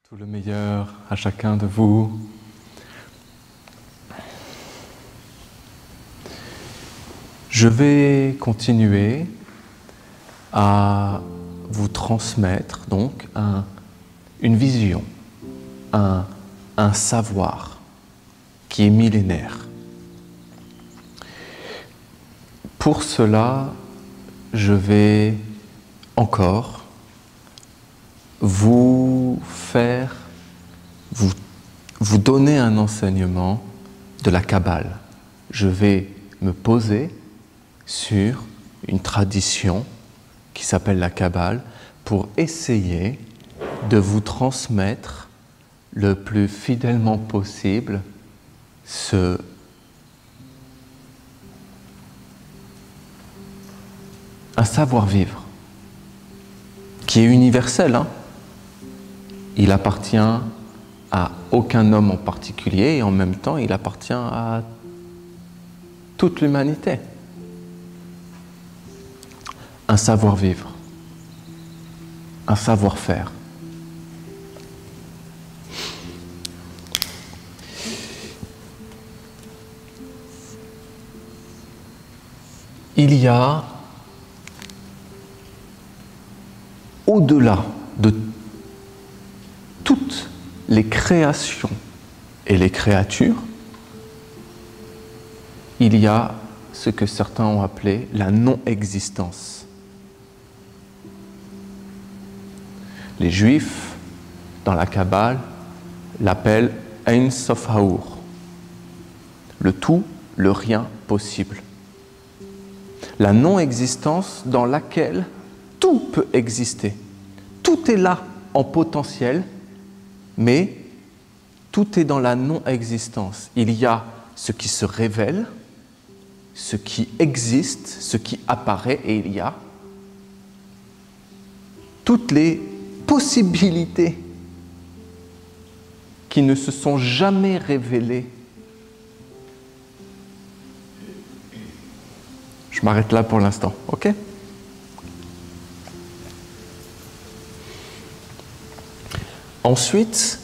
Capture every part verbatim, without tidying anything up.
Tout le meilleur à chacun de vous. Je vais continuer à vous transmettre donc un, une vision, un, un savoir qui est millénaire. Pour cela, je vais encore vous faire, vous, vous donner un enseignement de la Kabbale. Je vais me poser sur une tradition qui s'appelle la Kabbale pour essayer de vous transmettre le plus fidèlement possible ce un savoir-vivre qui est universel, hein. Il appartient à aucun homme en particulier et en même temps il appartient à toute l'humanité. Un savoir-vivre, un savoir-faire. Il y a, au-delà de toutes les créations et les créatures, il y a ce que certains ont appelé la non-existence. Les Juifs, dans la Kabbale, l'appellent Ein Sof Haur, le tout, le rien possible. La non-existence dans laquelle tout peut exister. Tout est là en potentiel, mais tout est dans la non-existence. Il y a ce qui se révèle, ce qui existe, ce qui apparaît, et il y a toutes les possibilités qui ne se sont jamais révélées. Je m'arrête là pour l'instant, ok ? Ensuite,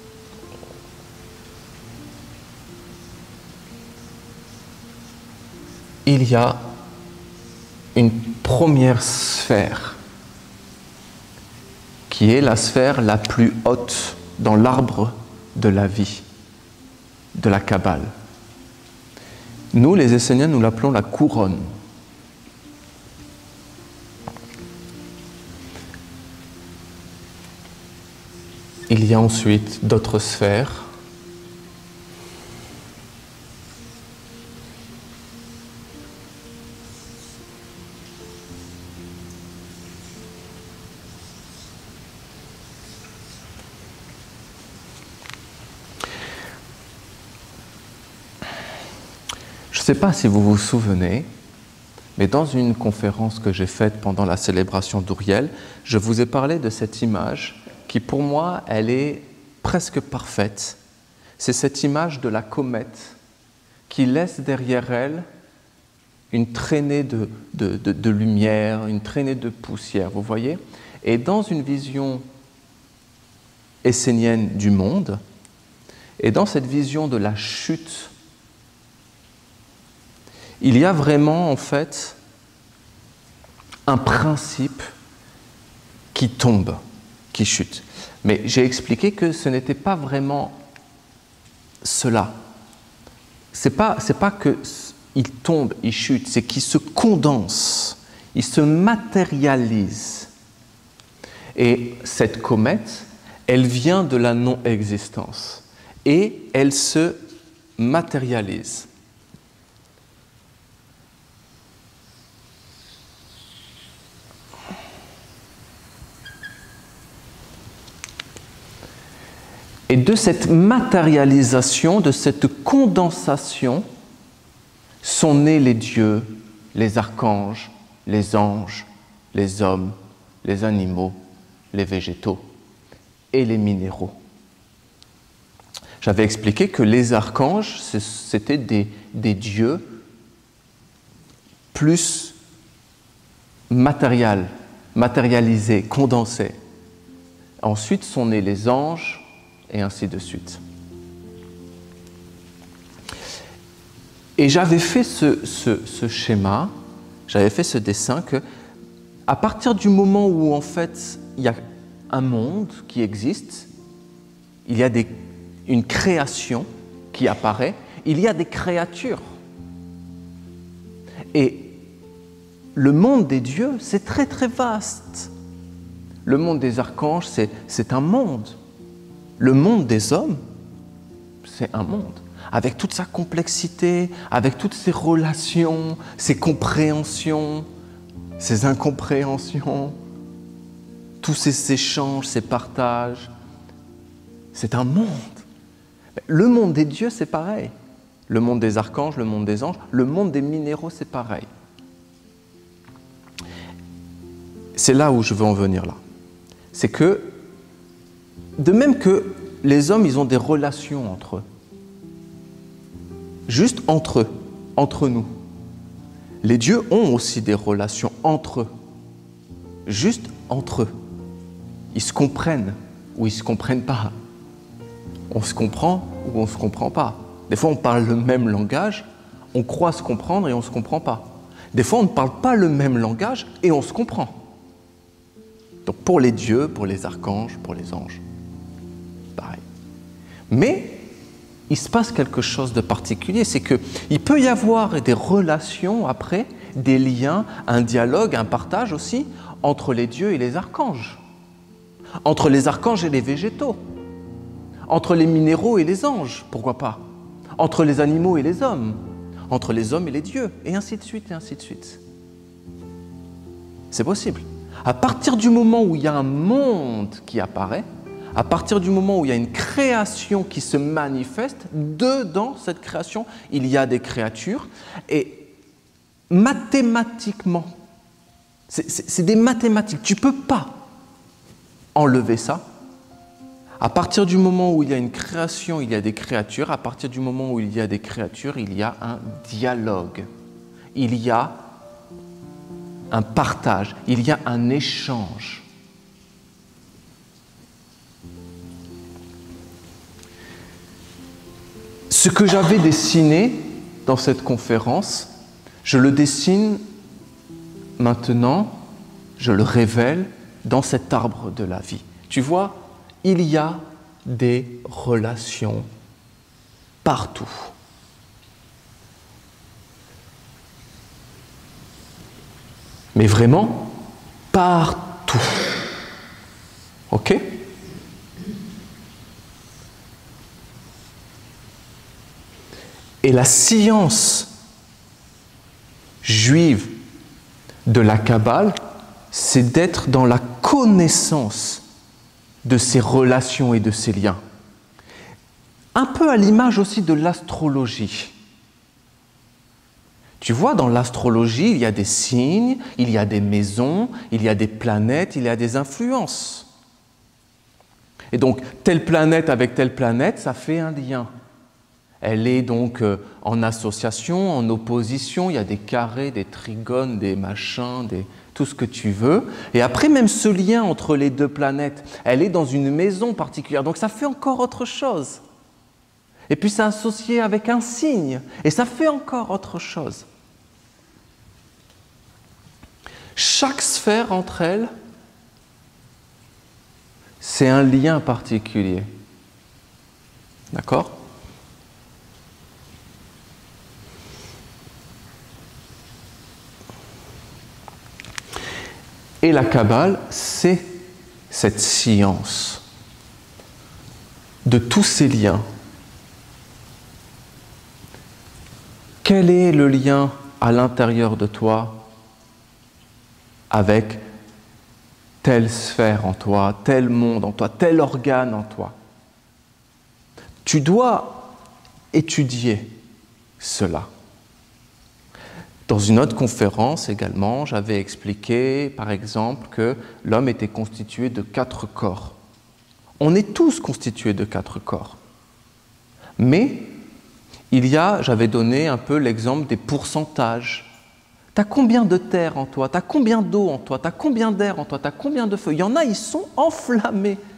il y a une première sphère qui est la sphère la plus haute dans l'arbre de la vie, de la Kabbale. Nous, les Esséniens, nous l'appelons la couronne. Il y a ensuite d'autres sphères. Je ne sais pas si vous vous souvenez, mais dans une conférence que j'ai faite pendant la célébration d'Uriel, je vous ai parlé de cette image qui, pour moi, elle est presque parfaite. C'est cette image de la comète qui laisse derrière elle une traînée de, de, de, de lumière, une traînée de poussière, vous voyez ? Et dans une vision essénienne du monde, et dans cette vision de la chute, il y a vraiment, en fait, un principe qui tombe, qui chute. Mais j'ai expliqué que ce n'était pas vraiment cela. Ce n'est pas, c'est pas qu'il tombe, il chute, c'est qu'il se condense, il se matérialise. Et cette comète, elle vient de la non-existence et elle se matérialise. Et de cette matérialisation, de cette condensation, sont nés les dieux, les archanges, les anges, les hommes, les animaux, les végétaux et les minéraux. J'avais expliqué que les archanges, c'était des, des dieux plus matériels, matérialisés, condensés. Ensuite sont nés les anges, et ainsi de suite. Et j'avais fait ce, ce, ce schéma, j'avais fait ce dessin que, à partir du moment où en fait il y a un monde qui existe, il y a des, une création qui apparaît, il y a des créatures. Et le monde des dieux, c'est très très vaste. Le monde des archanges, c'est, c'est un monde. Le monde des hommes, c'est un monde. Avec toute sa complexité, avec toutes ses relations, ses compréhensions, ses incompréhensions, tous ces échanges, ces partages. C'est un monde. Le monde des dieux, c'est pareil. Le monde des archanges, le monde des anges, le monde des minéraux, c'est pareil. C'est là où je veux en venir là. C'est que, de même que les hommes, ils ont des relations entre eux. Juste entre eux, entre nous. Les dieux ont aussi des relations entre eux. Juste entre eux. Ils se comprennent ou ils ne se comprennent pas. On se comprend ou on ne se comprend pas. Des fois, on parle le même langage, on croit se comprendre et on ne se comprend pas. Des fois, on ne parle pas le même langage et on se comprend. Donc, pour les dieux, pour les archanges, pour les anges, pareil. Mais il se passe quelque chose de particulier, c'est qu'il peut y avoir des relations après, des liens, un dialogue, un partage aussi, entre les dieux et les archanges, entre les archanges et les végétaux, entre les minéraux et les anges, pourquoi pas, entre les animaux et les hommes, entre les hommes et les dieux, et ainsi de suite, et ainsi de suite. C'est possible. À partir du moment où il y a un monde qui apparaît, à partir du moment où il y a une création qui se manifeste, dedans cette création, il y a des créatures, et mathématiquement, c'est, c'est, c'est des mathématiques, tu ne peux pas enlever ça. À partir du moment où il y a une création, il y a des créatures. À partir du moment où il y a des créatures, il y a un dialogue. Il y a un partage. Il y a un échange. Ce que j'avais dessiné dans cette conférence, je le dessine maintenant, je le révèle dans cet arbre de la vie. Tu vois, il y a des relations partout. Mais vraiment, partout. Ok ? Et la science juive de la Kabbale, c'est d'être dans la connaissance de ces relations et de ces liens. Un peu à l'image aussi de l'astrologie. Tu vois, dans l'astrologie, il y a des signes, il y a des maisons, il y a des planètes, il y a des influences. Et donc, telle planète avec telle planète, ça fait un lien. Elle est donc en association, en opposition, il y a des carrés, des trigones, des machins, des... tout ce que tu veux. Et après, même ce lien entre les deux planètes, elle est dans une maison particulière. Donc ça fait encore autre chose. Et puis c'est associé avec un signe. Et ça fait encore autre chose. Chaque sphère entre elles, c'est un lien particulier. D'accord ? Et la Kabbale, c'est cette science de tous ces liens. Quel est le lien à l'intérieur de toi avec telle sphère en toi, tel monde en toi, tel organe en toi? Tu dois étudier cela. Dans une autre conférence également, j'avais expliqué, par exemple, que l'homme était constitué de quatre corps. On est tous constitués de quatre corps. Mais il y a, j'avais donné un peu l'exemple des pourcentages. Tu as combien de terre en toi? Tu as combien d'eau en toi? Tu as combien d'air en toi? Tu as combien de feu? Il y en a, ils sont enflammés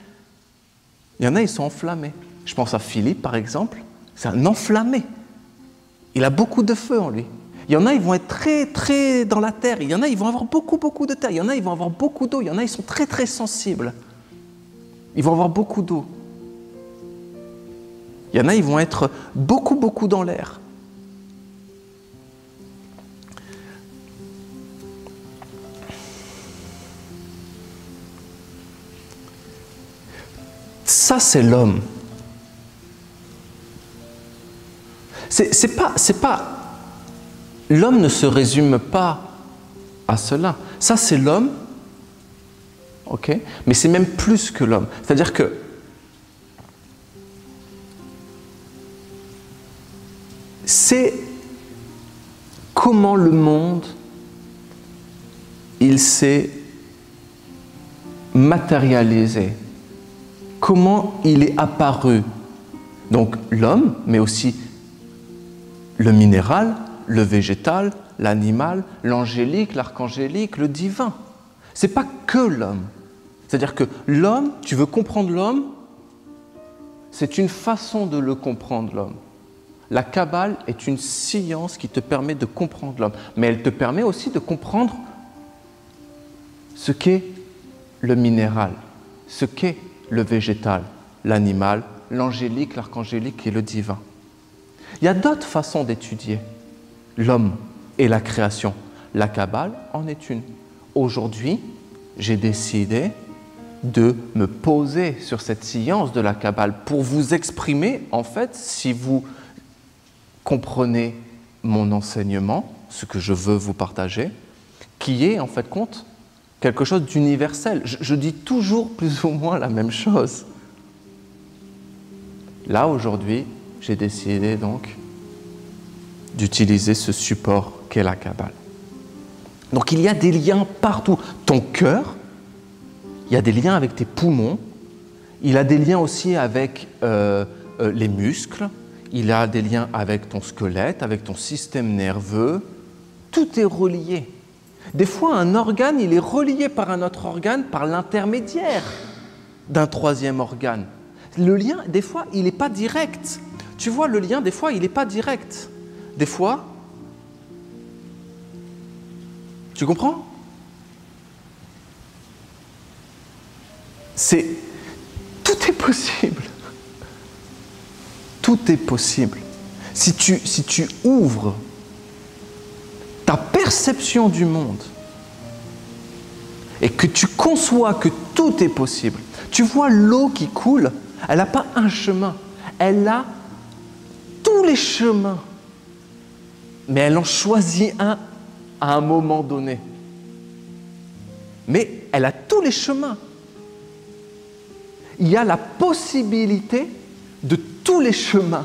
Il y en a, ils sont enflammés. Je pense à Philippe, par exemple. C'est un enflammé. Il a beaucoup de feu en lui. Il y en a, ils vont être très, très dans la terre. Il y en a, ils vont avoir beaucoup, beaucoup de terre. Il y en a, ils vont avoir beaucoup d'eau. Il y en a, ils sont très, très sensibles. Ils vont avoir beaucoup d'eau. Il y en a, ils vont être beaucoup, beaucoup dans l'air. Ça, c'est l'homme. C'est, c'est pas, c'est pas... L'homme ne se résume pas à cela. Ça, c'est l'homme, ok? Mais c'est même plus que l'homme. C'est-à-dire que c'est comment le monde, il s'est matérialisé. Comment il est apparu. Donc l'homme, mais aussi le minéral, le végétal, l'animal, l'angélique, l'archangélique, le divin. Ce n'est pas que l'homme. C'est-à-dire que l'homme, tu veux comprendre l'homme, c'est une façon de le comprendre, l'homme. La Kabbale est une science qui te permet de comprendre l'homme, mais elle te permet aussi de comprendre ce qu'est le minéral, ce qu'est le végétal, l'animal, l'angélique, l'archangélique et le divin. Il y a d'autres façons d'étudier l'homme et la création. La Kabbale en est une. Aujourd'hui, j'ai décidé de me poser sur cette science de la Kabbale pour vous exprimer, en fait, si vous comprenez mon enseignement, ce que je veux vous partager, qui est, en fait, compte, quelque chose d'universel. Je, je dis toujours plus ou moins la même chose. Là, aujourd'hui, j'ai décidé donc d'utiliser ce support qu'est la Kabbale. Donc il y a des liens partout. Ton cœur, il y a des liens avec tes poumons, il a des liens aussi avec euh, euh, les muscles, il a des liens avec ton squelette, avec ton système nerveux. Tout est relié. Des fois, un organe, il est relié par un autre organe par l'intermédiaire d'un troisième organe. Le lien, des fois, il n'est pas direct. Tu vois, le lien, des fois, il n'est pas direct. Des fois, tu comprends? C'est, tout est possible. Tout est possible. Si tu, si tu ouvres ta perception du monde et que tu conçois que tout est possible, tu vois l'eau qui coule, elle n'a pas un chemin, elle a tous les chemins, mais elle en choisit un à un moment donné. Mais elle a tous les chemins. Il y a la possibilité de tous les chemins.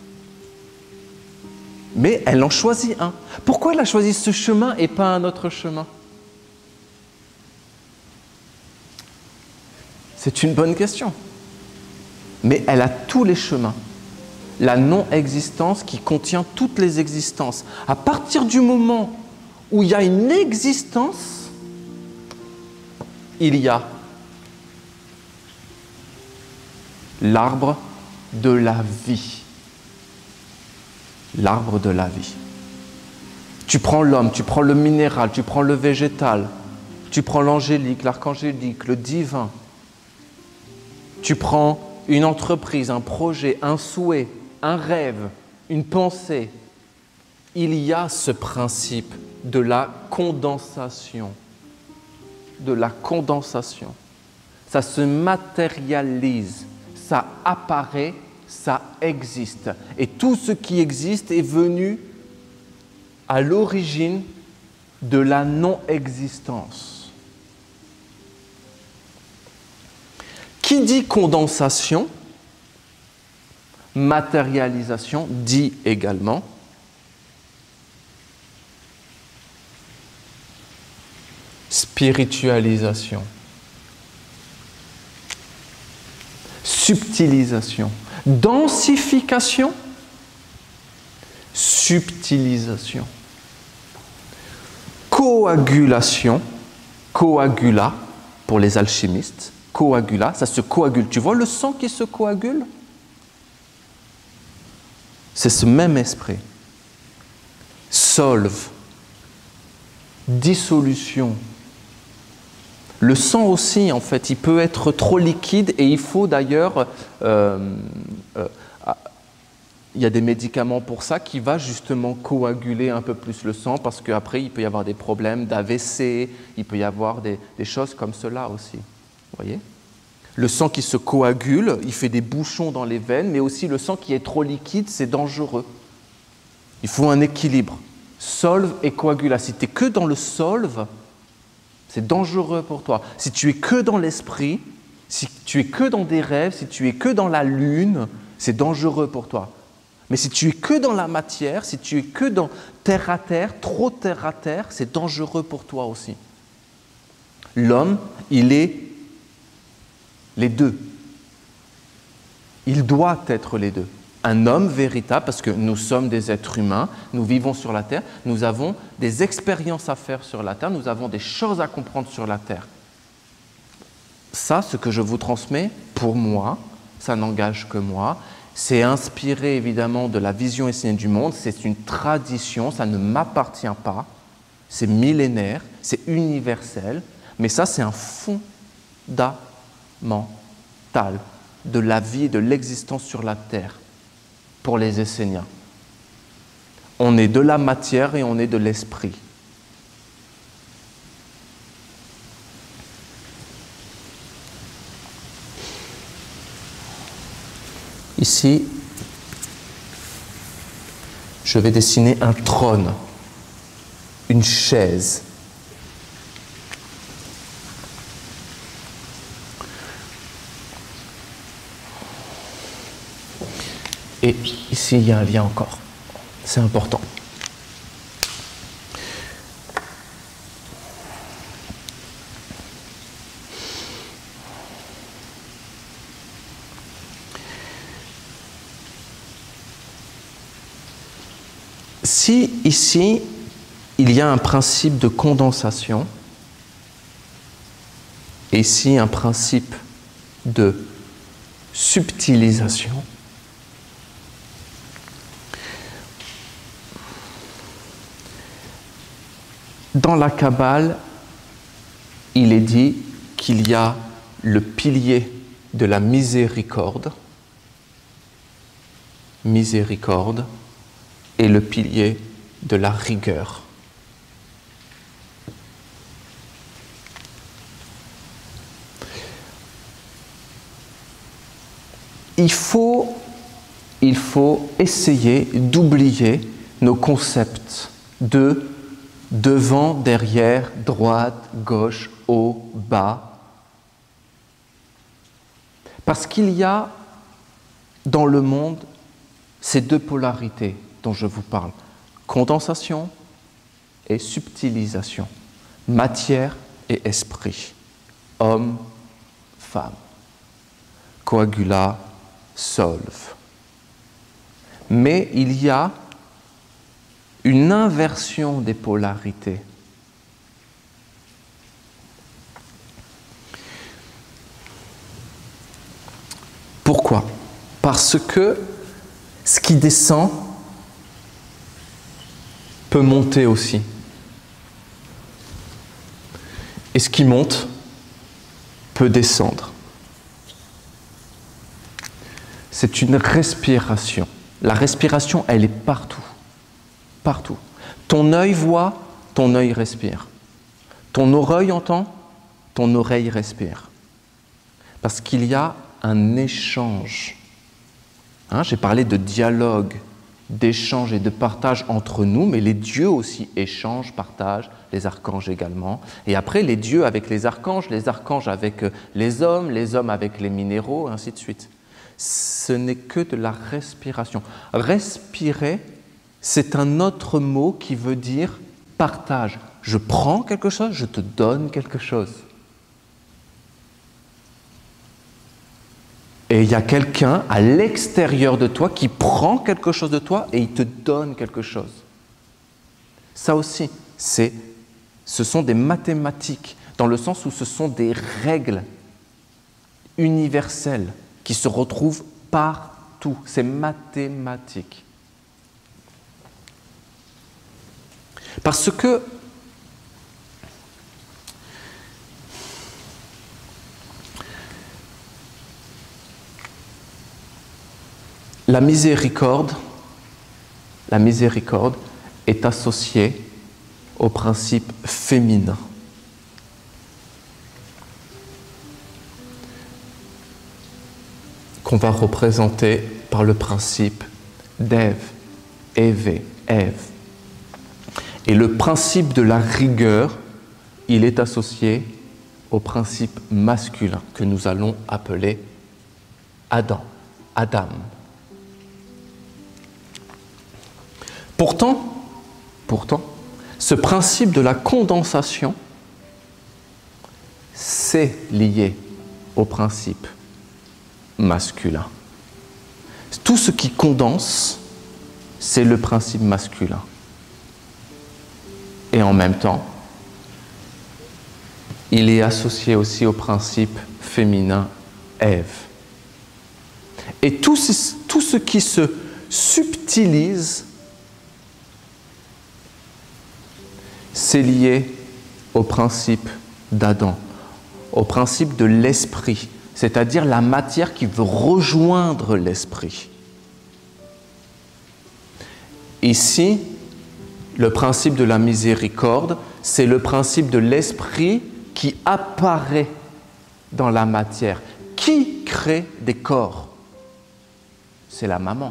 Mais elle en choisit un. Pourquoi elle a choisi ce chemin et pas un autre chemin? C'est une bonne question. Mais elle a tous les chemins. La non-existence qui contient toutes les existences. À partir du moment où il y a une existence, il y a l'arbre de la vie. L'arbre de la vie. Tu prends l'homme, tu prends le minéral, tu prends le végétal, tu prends l'angélique, l'archangélique, le divin. Tu prends une entreprise, un projet, un souhait, un rêve, une pensée. Il y a ce principe de la condensation. De la condensation. Ça se matérialise, ça apparaît, ça existe. Et tout ce qui existe est venu à l'origine de la non-existence. Qui dit condensation, matérialisation, dit également spiritualisation, subtilisation, densification, subtilisation, coagulation, coagula pour les alchimistes, coagula, ça se coagule. Tu vois le sang qui se coagule? C'est ce même esprit. Solve, dissolution. Le sang aussi, en fait, il peut être trop liquide et il faut d'ailleurs... Euh, euh, il y a des médicaments pour ça qui va justement coaguler un peu plus le sang parce qu'après, il peut y avoir des problèmes d'A V C, il peut y avoir des, des choses comme cela aussi. Vous voyez? Le sang qui se coagule, il fait des bouchons dans les veines, mais aussi le sang qui est trop liquide, c'est dangereux. Il faut un équilibre. Solve et coagula. Si tu es que dans le solve, c'est dangereux pour toi. Si tu es que dans l'esprit, si tu es que dans des rêves, si tu es que dans la lune, c'est dangereux pour toi. Mais si tu es que dans la matière, si tu es que dans terre à terre, trop terre à terre, c'est dangereux pour toi aussi. L'homme, il est les deux. Il doit être les deux. Un homme véritable, parce que nous sommes des êtres humains, nous vivons sur la terre, nous avons des expériences à faire sur la terre, nous avons des choses à comprendre sur la terre. Ça, ce que je vous transmets, pour moi, ça n'engage que moi. C'est inspiré évidemment de la vision essénienne du monde, c'est une tradition, ça ne m'appartient pas, c'est millénaire, c'est universel, mais ça c'est un fondamental de la vie et de l'existence sur la terre pour les Esséniens. On est de la matière et on est de l'esprit. Ici, je vais dessiner un trône, une chaise. Et ici, il y a un lien encore. C'est important. Si ici, il y a un principe de condensation, et ici un principe de subtilisation, dans la Kabbale, il est dit qu'il y a le pilier de la miséricorde, miséricorde, et le pilier de la rigueur. Il faut, il faut essayer d'oublier nos concepts de devant, derrière, droite, gauche, haut, bas. Parce qu'il y a dans le monde ces deux polarités dont je vous parle, condensation et subtilisation, matière et esprit, homme, femme, coagula, solve. Mais il y a une inversion des polarités. Pourquoi? Parce que ce qui descend peut monter aussi. Et ce qui monte peut descendre. C'est une respiration. La respiration, elle est partout. Partout. Ton œil voit, ton œil respire. Ton oreille entend, ton oreille respire. Parce qu'il y a un échange. Hein, j'ai parlé de dialogue, d'échange et de partage entre nous, mais les dieux aussi échangent, partagent, les archanges également. Et après, les dieux avec les archanges, les archanges avec les hommes, les hommes avec les minéraux, ainsi de suite. Ce n'est que de la respiration. Respirer, c'est un autre mot qui veut dire partage. Je prends quelque chose, je te donne quelque chose. Et il y a quelqu'un à l'extérieur de toi qui prend quelque chose de toi et il te donne quelque chose. Ça aussi, c'est, ce sont des mathématiques, dans le sens où ce sont des règles universel qui se retrouve partout. C'est mathématique. Parce que la miséricorde, la miséricorde est associée au principe féminin. Qu'on va représenter par le principe d'Ève, Ève, Ève. Et le principe de la rigueur, il est associé au principe masculin que nous allons appeler Adam, Adam. Pourtant, pourtant, ce principe de la condensation, c'est lié au principe masculin. Tout ce qui condense, c'est le principe masculin. Et en même temps, il est associé aussi au principe féminin Ève. Et tout ce, tout ce qui se subtilise, c'est lié au principe d'Adam, au principe de l'esprit, c'est-à-dire la matière qui veut rejoindre l'esprit. Ici, le principe de la miséricorde, c'est le principe de l'esprit qui apparaît dans la matière. Qui crée des corps? C'est la maman.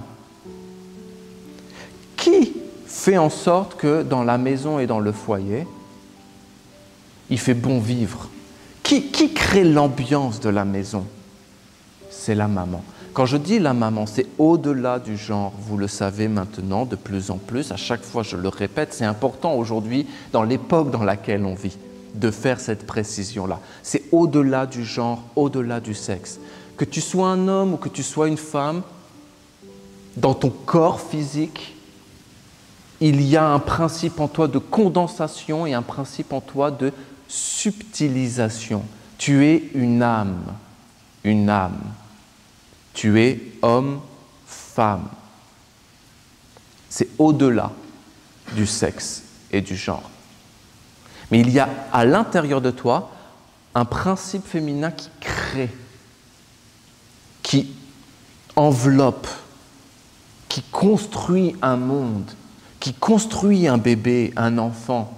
Qui fait en sorte que dans la maison et dans le foyer, il fait bon vivre? Qui, qui crée l'ambiance de la maison? C'est la maman. Quand je dis la maman, c'est au-delà du genre, vous le savez maintenant de plus en plus, à chaque fois je le répète, c'est important aujourd'hui, dans l'époque dans laquelle on vit, de faire cette précision-là. C'est au-delà du genre, au-delà du sexe. Que tu sois un homme ou que tu sois une femme, dans ton corps physique, il y a un principe en toi de condensation et un principe en toi de subtilisation. Tu es une âme, une âme. Tu es homme, femme. C'est au-delà du sexe et du genre. Mais il y a à l'intérieur de toi un principe féminin qui crée, qui enveloppe, qui construit un monde, qui construit un bébé, un enfant.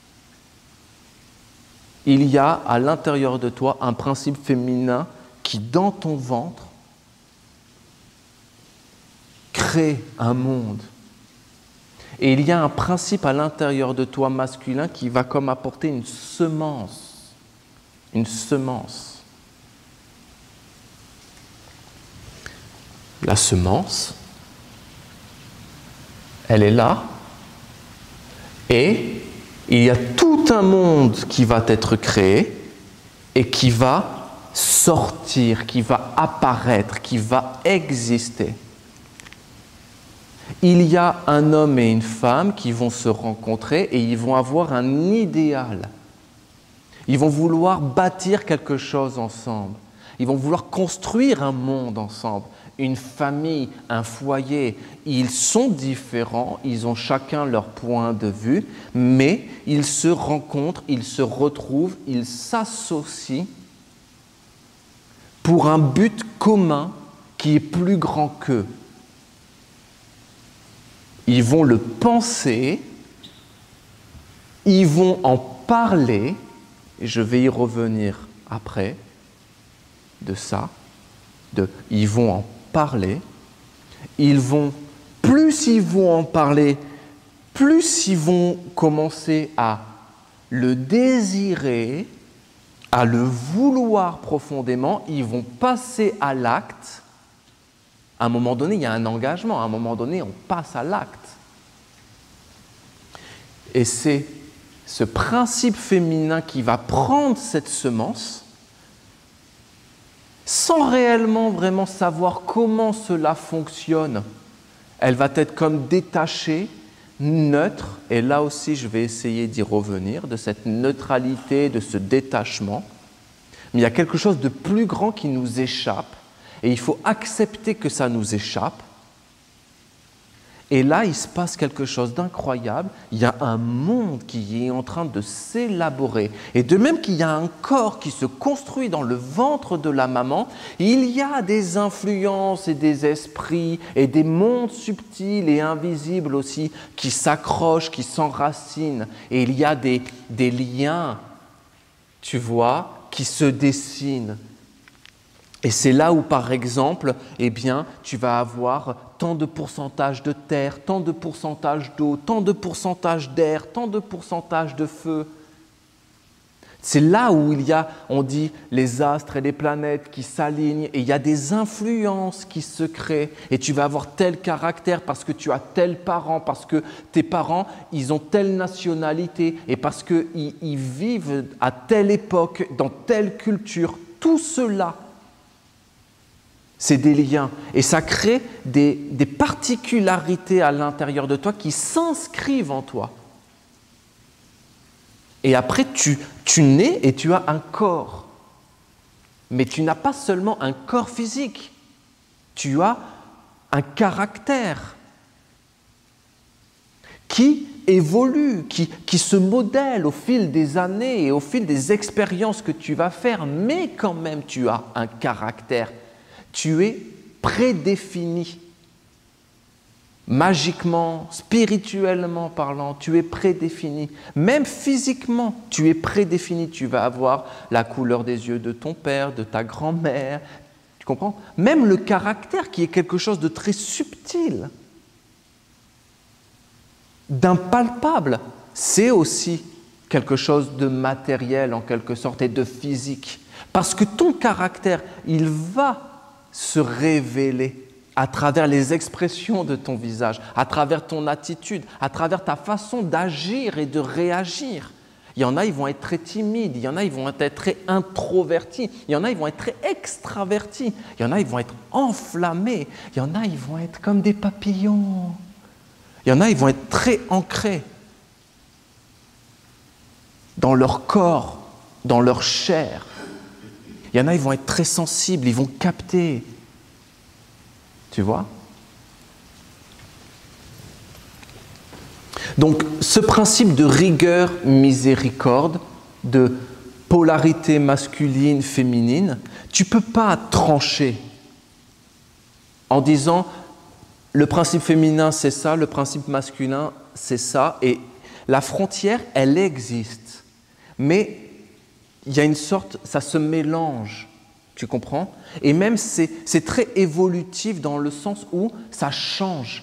Il y a à l'intérieur de toi un principe féminin qui, dans ton ventre, crée un monde. Et il y a un principe à l'intérieur de toi masculin qui va comme apporter une semence. Une semence. La semence, elle est là, et il y a tout un monde qui va être créé et qui va sortir, qui va apparaître, qui va exister. Il y a un homme et une femme qui vont se rencontrer et ils vont avoir un idéal. Ils vont vouloir bâtir quelque chose ensemble. Ils vont vouloir construire un monde ensemble, une famille, un foyer. Ils sont différents, ils ont chacun leur point de vue, mais ils se rencontrent, ils se retrouvent, ils s'associent pour un but commun qui est plus grand qu'eux. Ils vont le penser, ils vont en parler, et je vais y revenir après de ça, de, ils vont en parler, ils vont, plus ils vont en parler, plus ils vont commencer à le désirer, à le vouloir profondément, ils vont passer à l'acte. À un moment donné, il y a un engagement, à un moment donné, on passe à l'acte. Et c'est ce principe féminin qui va prendre cette semence sans réellement vraiment savoir comment cela fonctionne. Elle va être comme détachée, neutre, et là aussi je vais essayer d'y revenir, de cette neutralité, de ce détachement, Mais il y a quelque chose de plus grand qui nous échappe et il faut accepter que ça nous échappe. Et là, il se passe quelque chose d'incroyable. Il y a un monde qui est en train de s'élaborer. Et de même qu'il y a un corps qui se construit dans le ventre de la maman, il y a des influences et des esprits et des mondes subtils et invisibles aussi qui s'accrochent, qui s'enracinent. Et il y a des, des liens, tu vois, qui se dessinent. Et c'est là où, par exemple, eh bien, tu vas avoir tant de pourcentage de terre, tant de pourcentage d'eau, tant de pourcentage d'air, tant de pourcentage de feu. C'est là où il y a, on dit, les astres et les planètes qui s'alignent et il y a des influences qui se créent et tu vas avoir tel caractère parce que tu as tel parent, parce que tes parents, ils ont telle nationalité et parce qu'ils ils vivent à telle époque, dans telle culture. Tout cela, c'est des liens et ça crée des, des particularités à l'intérieur de toi qui s'inscrivent en toi. Et après, tu, tu nais et tu as un corps. Mais tu n'as pas seulement un corps physique, tu as un caractère qui évolue, qui, qui se modèle au fil des années et au fil des expériences que tu vas faire, mais quand même tu as un caractère. Tu es prédéfini. Magiquement, spirituellement parlant, tu es prédéfini. Même physiquement, tu es prédéfini. Tu vas avoir la couleur des yeux de ton père, de ta grand-mère. Tu comprends? Même le caractère qui est quelque chose de très subtil, d'impalpable, c'est aussi quelque chose de matériel en quelque sorte et de physique. Parce que ton caractère, il va se révéler à travers les expressions de ton visage, à travers ton attitude, à travers ta façon d'agir et de réagir. Il y en a, ils vont être très timides, il y en a, ils vont être très introvertis, il y en a, ils vont être très extravertis, il y en a, ils vont être enflammés, il y en a, ils vont être comme des papillons, il y en a, ils vont être très ancrés dans leur corps, dans leur chair. Il y en a, ils vont être très sensibles, ils vont capter. Tu vois? Donc, ce principe de rigueur, miséricorde, de polarité masculine, féminine, tu ne peux pas trancher en disant le principe féminin c'est ça, le principe masculin c'est ça, et la frontière, elle existe. Mais il y a une sorte, ça se mélange, tu comprends? Et même c'est, c'est très évolutif dans le sens où ça change.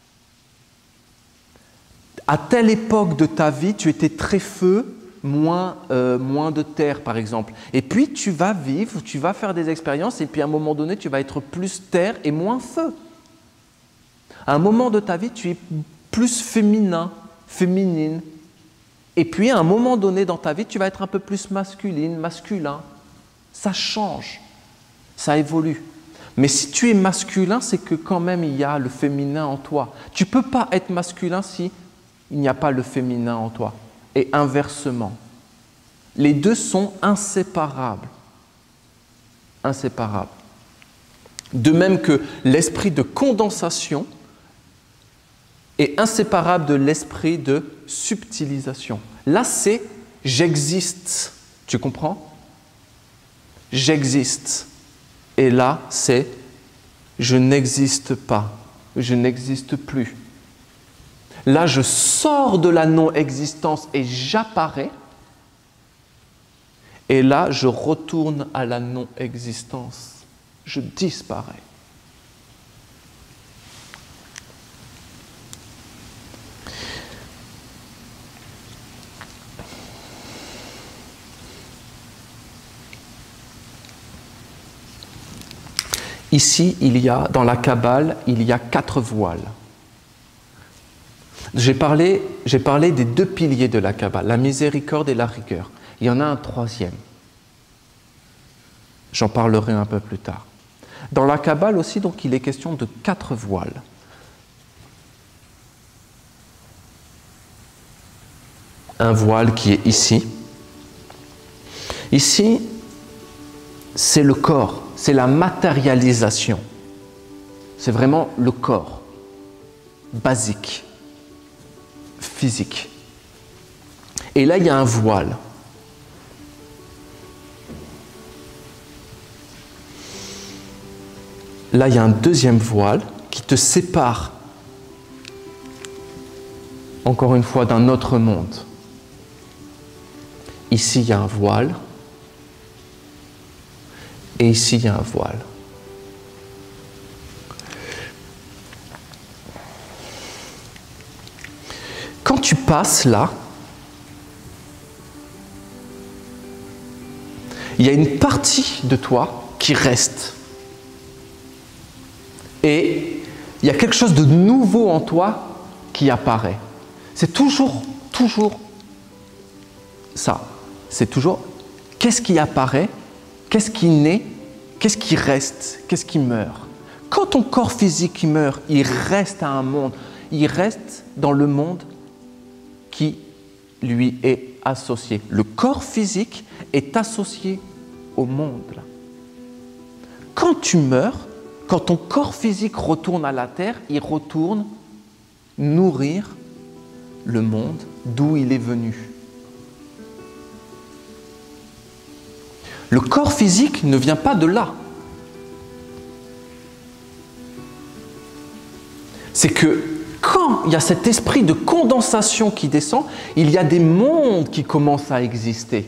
À telle époque de ta vie, tu étais très feu, moins, euh, moins de terre par exemple. Et puis tu vas vivre, tu vas faire des expériences et puis à un moment donné, tu vas être plus terre et moins feu. À un moment de ta vie, tu es plus féminin, féminine. Et puis, à un moment donné dans ta vie, tu vas être un peu plus masculine, masculin. Ça change, ça évolue. Mais si tu es masculin, c'est que quand même il y a le féminin en toi. Tu ne peux pas être masculin si il n'y a pas le féminin en toi. Et inversement. Les deux sont inséparables. Inséparables. De même que l'esprit de condensation est inséparable de l'esprit de subtilisation. Là, c'est « j'existe ». Tu comprends? J'existe. Et là, c'est « je n'existe pas ». Je n'existe plus. Là, je sors de la non-existence et j'apparais. Et là, je retourne à la non-existence. Je disparais. Ici, il y a, dans la Kabbale, il y a quatre voiles. J'ai parlé, j'ai parlé des deux piliers de la Kabbale, la miséricorde et la rigueur. Il y en a un troisième. J'en parlerai un peu plus tard. Dans la Kabbale aussi, donc, il est question de quatre voiles. Un voile qui est ici. Ici, c'est le corps, c'est la matérialisation. C'est vraiment le corps, basique, physique. Et là, il y a un voile. Là, il y a un deuxième voile qui te sépare, encore une fois, d'un autre monde. Ici, il y a un voile. Et ici, il y a un voile. Quand tu passes là, il y a une partie de toi qui reste. Et il y a quelque chose de nouveau en toi qui apparaît. C'est toujours, toujours ça. C'est toujours qu'est-ce qui apparaît, qu'est-ce qui naît, qu'est-ce qui reste, qu'est-ce qui meurt. Quand ton corps physique il meurt, il reste à un monde, il reste dans le monde qui lui est associé. Le corps physique est associé au monde. Quand tu meurs, quand ton corps physique retourne à la terre, il retourne nourrir le monde d'où il est venu. Le corps physique ne vient pas de là. C'est que quand il y a cet esprit de condensation qui descend, il y a des mondes qui commencent à exister.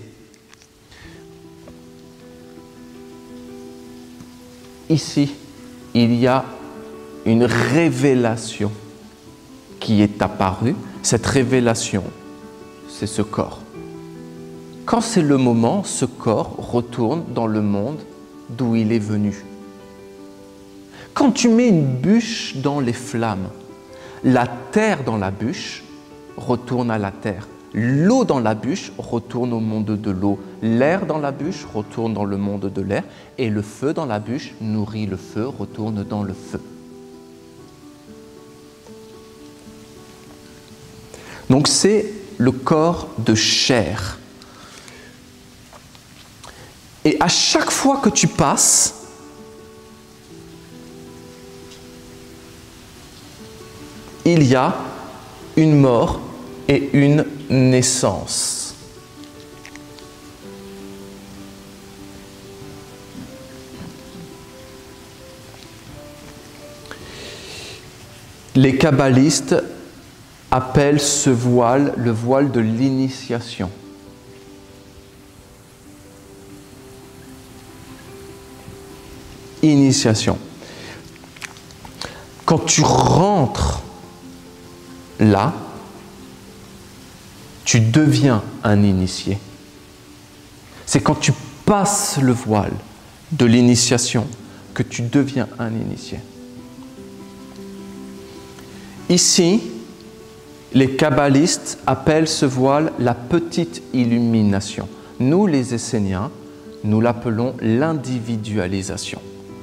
Ici, il y a une révélation qui est apparue. Cette révélation, c'est ce corps. Quand c'est le moment, ce corps retourne dans le monde d'où il est venu. Quand tu mets une bûche dans les flammes, la terre dans la bûche retourne à la terre. L'eau dans la bûche retourne au monde de l'eau. L'air dans la bûche retourne dans le monde de l'air. Et le feu dans la bûche nourrit le feu, retourne dans le feu. Donc c'est le corps de chair. Et à chaque fois que tu passes, il y a une mort et une naissance. Les kabbalistes appellent ce voile le voile de l'initiation. Initiation. Quand tu rentres là, tu deviens un initié. C'est quand tu passes le voile de l'initiation que tu deviens un initié. Ici, les kabbalistes appellent ce voile la petite illumination. Nous, les Esséniens, nous l'appelons l'individualisation.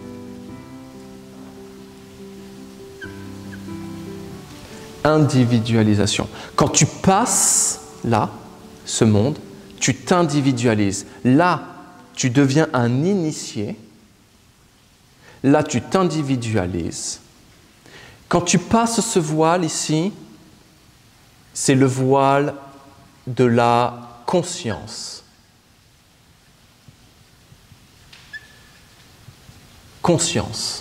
Individualisation. Quand tu passes là, ce monde, tu t'individualises. Là, tu deviens un initié. Là, tu t'individualises. Quand tu passes ce voile ici, c'est le voile de la conscience. Conscience.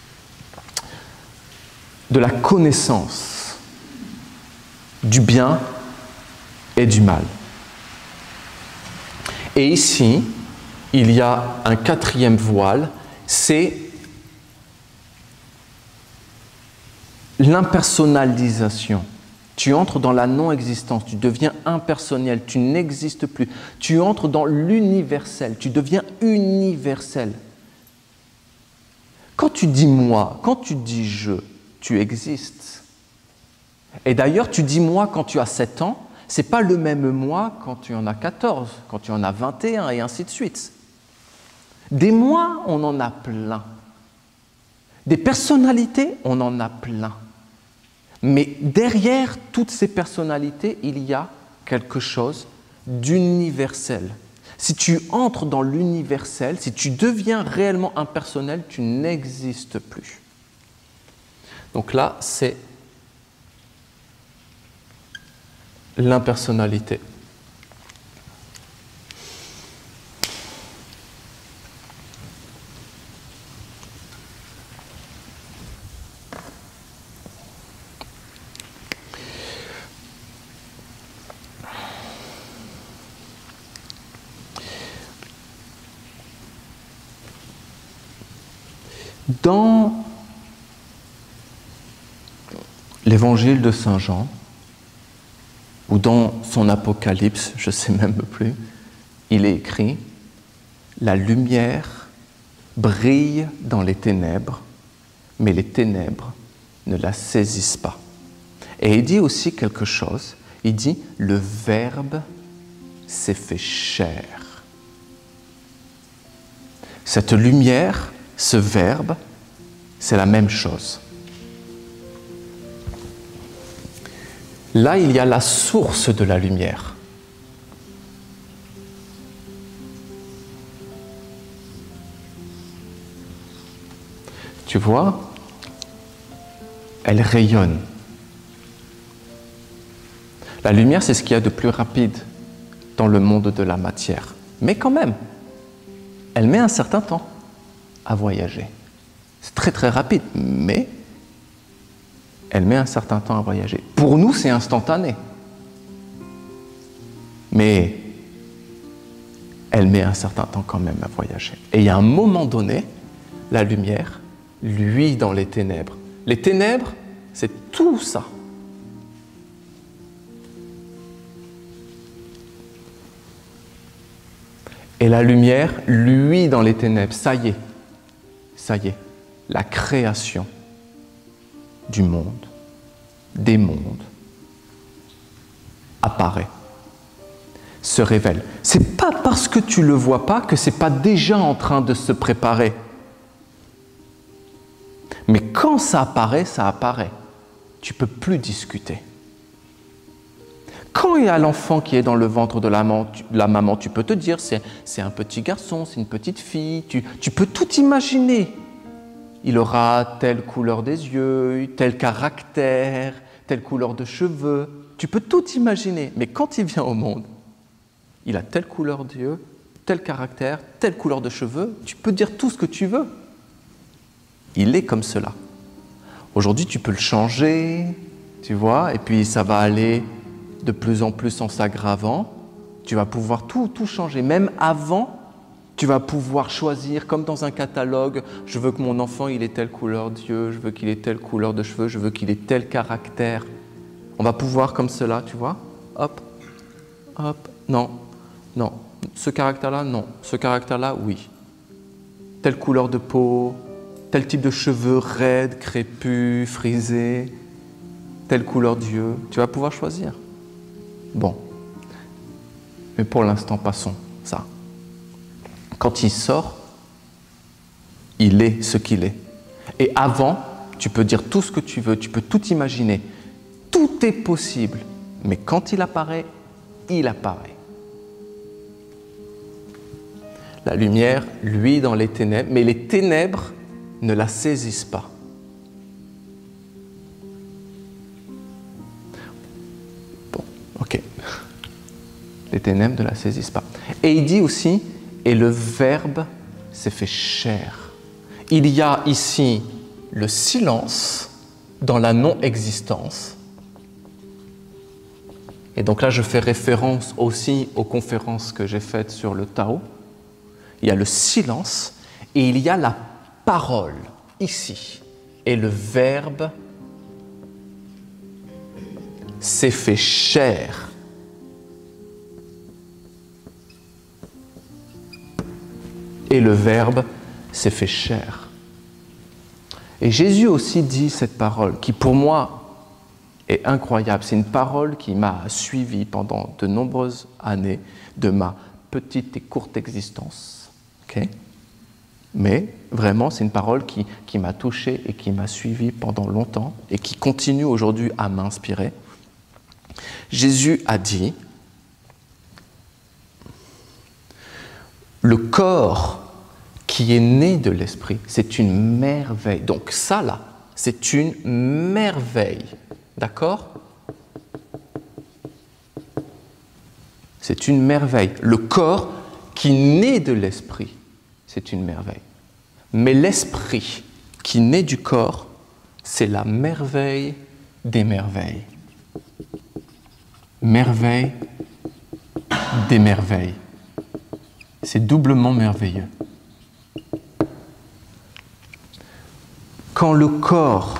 De la connaissance. Du bien et du mal. Et ici, il y a un quatrième voile, c'est l'impersonnalisation. Tu entres dans la non-existence, tu deviens impersonnel, tu n'existes plus. Tu entres dans l'universel, tu deviens universel. Quand tu dis moi, quand tu dis je, tu existes. Et d'ailleurs, tu dis moi quand tu as sept ans, ce n'est pas le même moi quand tu en as quatorze, quand tu en as vingt et un, et ainsi de suite. Des moi, on en a plein. Des personnalités, on en a plein. Mais derrière toutes ces personnalités, il y a quelque chose d'universel. Si tu entres dans l'universel, si tu deviens réellement impersonnel, tu n'existes plus. Donc là, c'est l'impersonnalité. Dans l'évangile de Saint Jean, ou dans son Apocalypse, je ne sais même plus, il est écrit « La lumière brille dans les ténèbres, mais les ténèbres ne la saisissent pas. » Et il dit aussi quelque chose, il dit « Le Verbe s'est fait chair. » Cette lumière, ce Verbe, c'est la même chose. Là, il y a la source de la lumière. Tu vois, elle rayonne. La lumière, c'est ce qu'il y a de plus rapide dans le monde de la matière. Mais quand même, elle met un certain temps à voyager. C'est très très rapide, mais elle met un certain temps à voyager. Pour nous, c'est instantané. Mais elle met un certain temps quand même à voyager. Et il y a un moment donné, la lumière luit dans les ténèbres. Les ténèbres, c'est tout ça. Et la lumière luit dans les ténèbres. Ça y est, ça y est, la création du monde, des mondes, apparaît, se révèle. C'est pas parce que tu le vois pas que c'est pas déjà en train de se préparer. Mais quand ça apparaît, ça apparaît. Tu peux plus discuter. Quand il y a l'enfant qui est dans le ventre de la maman, tu, la maman, tu peux te dire c'est, c'est un petit garçon, c'est une petite fille, tu, tu peux tout imaginer. Il aura telle couleur des yeux, tel caractère, telle couleur de cheveux. Tu peux tout imaginer. Mais quand il vient au monde, il a telle couleur d'yeux, tel caractère, telle couleur de cheveux. Tu peux dire tout ce que tu veux. Il est comme cela. Aujourd'hui, tu peux le changer, tu vois, et puis ça va aller de plus en plus en s'aggravant. Tu vas pouvoir tout, tout changer. Même avant, tu vas pouvoir choisir, comme dans un catalogue, je veux que mon enfant il ait telle couleur d'yeux, je veux qu'il ait telle couleur de cheveux, je veux qu'il ait tel caractère. On va pouvoir comme cela, tu vois, hop, hop, non, non, ce caractère-là, non, ce caractère-là, oui. Telle couleur de peau, tel type de cheveux raides, crépus, frisés, telle couleur d'yeux, tu vas pouvoir choisir. Bon, mais pour l'instant, passons ça. Quand il sort, il est ce qu'il est. Et avant, tu peux dire tout ce que tu veux, tu peux tout imaginer. Tout est possible. Mais quand il apparaît, il apparaît. La lumière, lui, dans les ténèbres, mais les ténèbres ne la saisissent pas. Bon, ok. Les ténèbres ne la saisissent pas. Et il dit aussi, et le Verbe s'est fait chair. Il y a ici le silence dans la non-existence. Et donc là, je fais référence aussi aux conférences que j'ai faites sur le Tao. Il y a le silence et il y a la parole, ici. Et le Verbe s'est fait chair. Et le Verbe s'est fait chair. Et Jésus aussi dit cette parole, qui pour moi est incroyable. C'est une parole qui m'a suivi pendant de nombreuses années de ma petite et courte existence. Okay? Mais vraiment, c'est une parole qui, qui m'a touché et qui m'a suivi pendant longtemps et qui continue aujourd'hui à m'inspirer. Jésus a dit Le corps qui est né de l'esprit, c'est une merveille. Donc ça là, c'est une merveille. D'accord? C'est une merveille. Le corps qui naît de l'esprit, c'est une merveille. Mais l'esprit qui naît du corps, c'est la merveille des merveilles. Merveille des merveilles. C'est doublement merveilleux. Quand le corps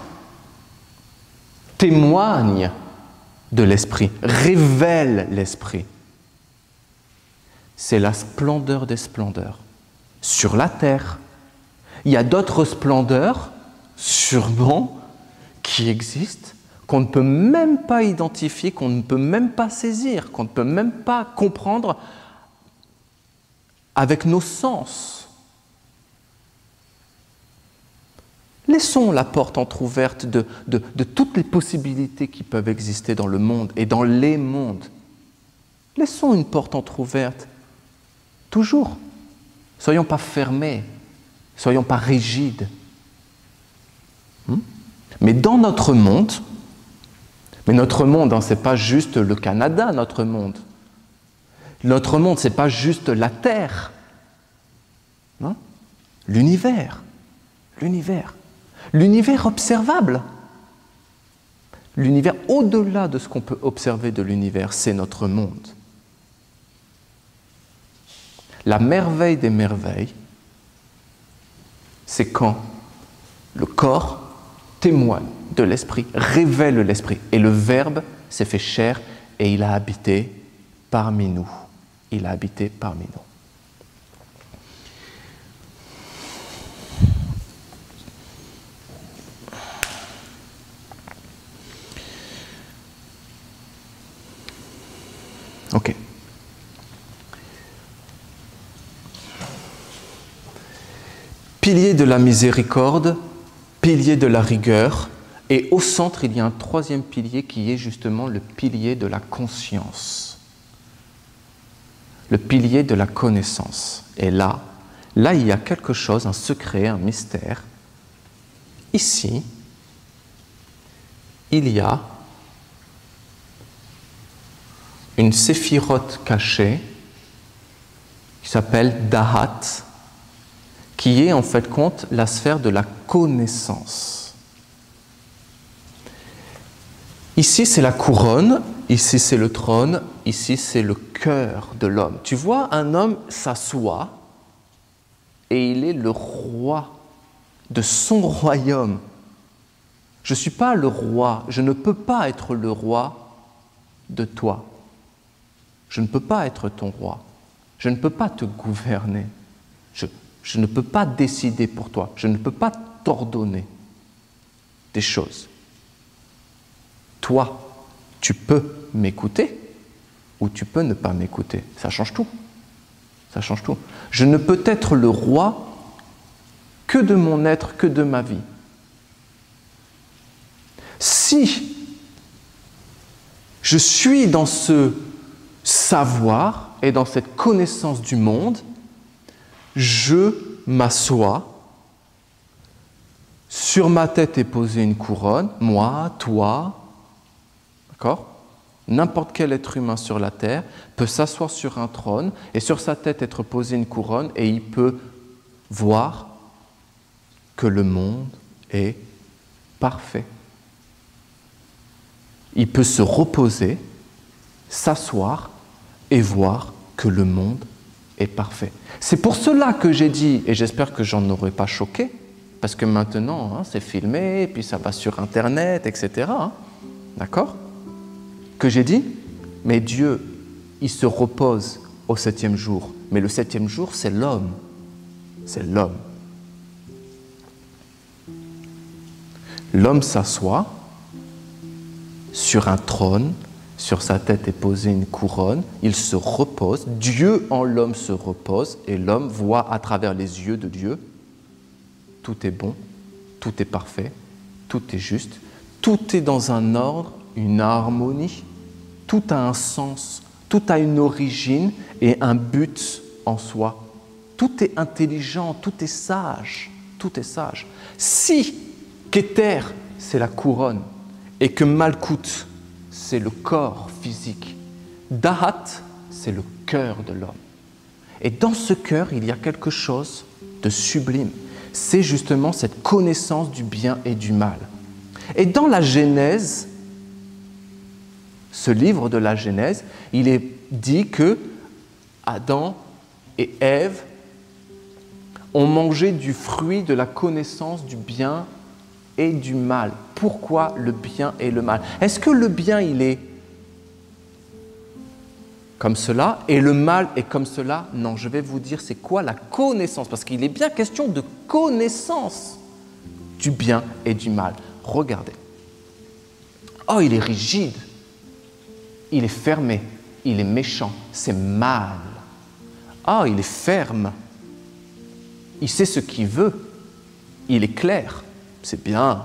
témoigne de l'esprit, révèle l'esprit, c'est la splendeur des splendeurs. Sur la terre, il y a d'autres splendeurs, sûrement, qui existent, qu'on ne peut même pas identifier, qu'on ne peut même pas saisir, qu'on ne peut même pas comprendre avec nos sens. Laissons la porte entrouverte de, de, de toutes les possibilités qui peuvent exister dans le monde et dans les mondes. Laissons une porte entrouverte, toujours. Soyons pas fermés, soyons pas rigides. Hmm? Mais dans notre monde, mais notre monde, hein, ce n'est pas juste le Canada, notre monde. Notre monde, ce n'est pas juste la Terre. Hein? L'univers. L'univers. L'univers observable. L'univers, au-delà de ce qu'on peut observer de l'univers, c'est notre monde. La merveille des merveilles, c'est quand le corps témoigne de l'esprit, révèle l'esprit. Et le Verbe s'est fait chair et il a habité parmi nous. Il a habité parmi nous. Ok. Pilier de la miséricorde, pilier de la rigueur, et au centre, il y a un troisième pilier qui est justement le pilier de la conscience, le pilier de la connaissance. Et là, là, il y a quelque chose, un secret, un mystère. Ici, il y a une séphirote cachée qui s'appelle Dahat, qui est en fait compte la sphère de la connaissance. Ici, c'est la couronne, ici, c'est le trône, ici, c'est le cœur de l'homme. Tu vois, un homme s'assoit et il est le roi de son royaume. Je ne suis pas le roi, je ne peux pas être le roi de toi. Je ne peux pas être ton roi. Je ne peux pas te gouverner. Je, je ne peux pas décider pour toi. Je ne peux pas t'ordonner des choses. Toi, tu peux m'écouter ou tu peux ne pas m'écouter. Ça change tout. Ça change tout. Je ne peux être le roi que de mon être, que de ma vie. Si je suis dans ce savoir et dans cette connaissance du monde, je m'assois, sur ma tête est posée une couronne, moi, toi, d'accord ? N'importe quel être humain sur la terre peut s'asseoir sur un trône et sur sa tête être posée une couronne et il peut voir que le monde est parfait. Il peut se reposer, s'asseoir et voir que le monde est parfait. C'est pour cela que j'ai dit, et j'espère que j'en aurais pas choqué, parce que maintenant, hein, c'est filmé, puis ça va sur Internet, et cetera. Hein, d'accord ? Que j'ai dit, mais Dieu, il se repose au septième jour. Mais le septième jour, c'est l'homme. C'est l'homme. L'homme s'assoit sur un trône, sur sa tête est posée une couronne, il se repose, Dieu en l'homme se repose, et l'homme voit à travers les yeux de Dieu, tout est bon, tout est parfait, tout est juste, tout est dans un ordre, une harmonie, tout a un sens, tout a une origine et un but en soi. tout est intelligent, tout est sage, tout est sage. Si Keter, c'est la couronne, et que Malkout, c'est le corps physique, Dahat, c'est le cœur de l'homme. Et dans ce cœur, il y a quelque chose de sublime. C'est justement cette connaissance du bien et du mal. Et dans la Genèse, ce livre de la Genèse, il est dit que Adam et Ève ont mangé du fruit de la connaissance du bien et du mal. Pourquoi le bien et le mal? Est-ce que le bien, il est comme cela et le mal est comme cela? Non, je vais vous dire c'est quoi la connaissance, parce qu'il est bien question de connaissance du bien et du mal. Regardez. Oh, il est rigide, il est fermé, il est méchant, c'est mal. Ah, il est ferme, il sait ce qu'il veut, il est clair, c'est bien.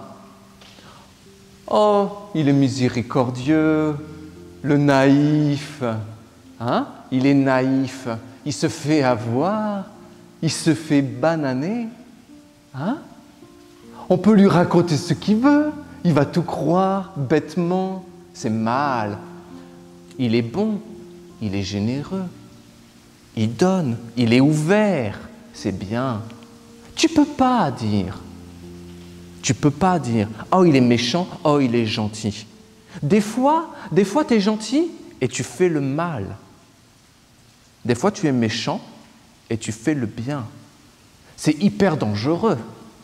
Oh, il est miséricordieux, le naïf, hein? Il est naïf, il se fait avoir, il se fait bananer. Hein? On peut lui raconter ce qu'il veut, il va tout croire bêtement, c'est mal. Il est bon, il est généreux, il donne, il est ouvert, c'est bien. Tu ne peux pas dire, tu ne peux pas dire, oh il est méchant, oh il est gentil. Des fois, des fois tu es gentil et tu fais le mal. Des fois tu es méchant et tu fais le bien. C'est hyper dangereux.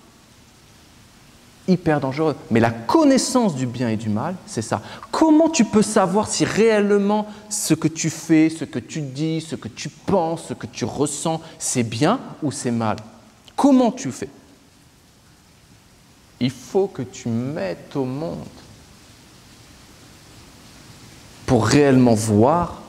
Hyper dangereux. Mais la connaissance du bien et du mal, c'est ça. Comment tu peux savoir si réellement ce que tu fais, ce que tu dis, ce que tu penses, ce que tu ressens, c'est bien ou c'est mal? Comment tu fais? Il faut que tu mettes au monde pour réellement voir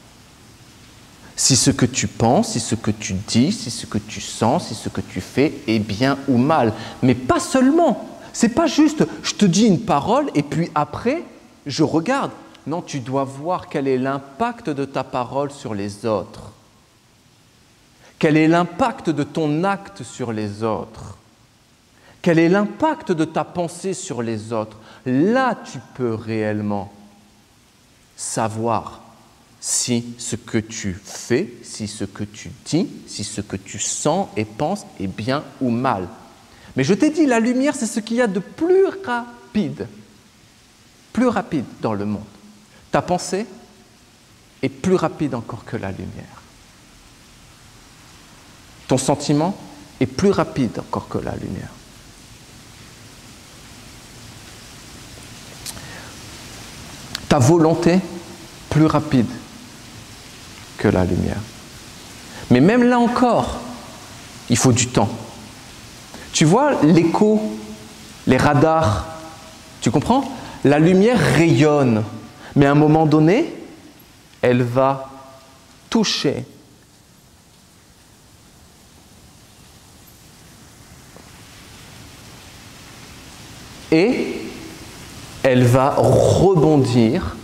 si ce que tu penses, si ce que tu dis, si ce que tu sens, si ce que tu fais est bien ou mal. Mais pas seulement. C'est pas juste, je te dis une parole et puis après, je regarde. Non, tu dois voir quel est l'impact de ta parole sur les autres. Quel est l'impact de ton acte sur les autres? Quel est l'impact de ta pensée sur les autres? Là, tu peux réellement savoir si ce que tu fais, si ce que tu dis, si ce que tu sens et penses est bien ou mal. Mais je t'ai dit, la lumière, c'est ce qu'il y a de plus rapide, plus rapide dans le monde. Ta pensée est plus rapide encore que la lumière. Ton sentiment est plus rapide encore que la lumière. Ta volonté, plus rapide que la lumière. Mais même là encore, il faut du temps. Tu vois l'écho, les radars, tu comprends? La lumière rayonne, mais à un moment donné, elle va toucher. Et elle va rebondir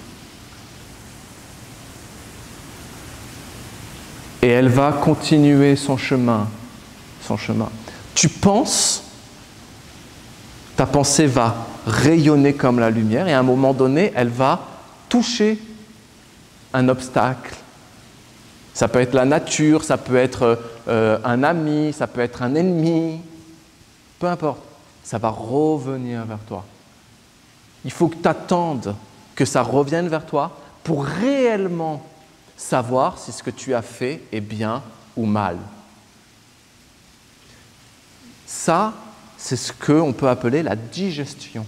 et elle va continuer son chemin, son chemin. Tu penses, ta pensée va rayonner comme la lumière et à un moment donné, elle va toucher un obstacle. Ça peut être la nature, ça peut être euh, un ami, ça peut être un ennemi, peu importe, ça va revenir vers toi. Il faut que tu attendes que ça revienne vers toi pour réellement savoir si ce que tu as fait est bien ou mal. Ça, c'est ce qu'on peut appeler la digestion.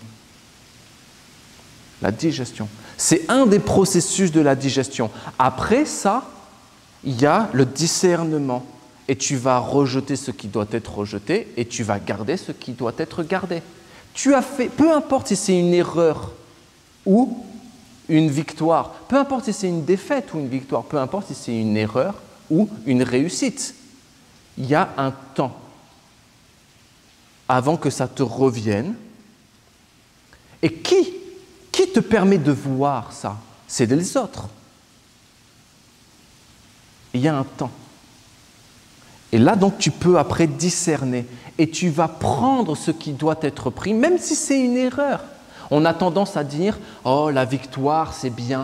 La digestion. C'est un des processus de la digestion. Après ça, il y a le discernement. Et tu vas rejeter ce qui doit être rejeté et tu vas garder ce qui doit être gardé. Tu as fait, peu importe si c'est une erreur ou une victoire, peu importe si c'est une défaite ou une victoire, peu importe si c'est une erreur ou une réussite, il y a un temps avant que ça te revienne. Et qui, qui te permet de voir ça? C'est les autres. Il y a un temps. Et là, donc, tu peux après discerner. Et tu vas prendre ce qui doit être pris, même si c'est une erreur. On a tendance à dire « Oh, la victoire, c'est bien.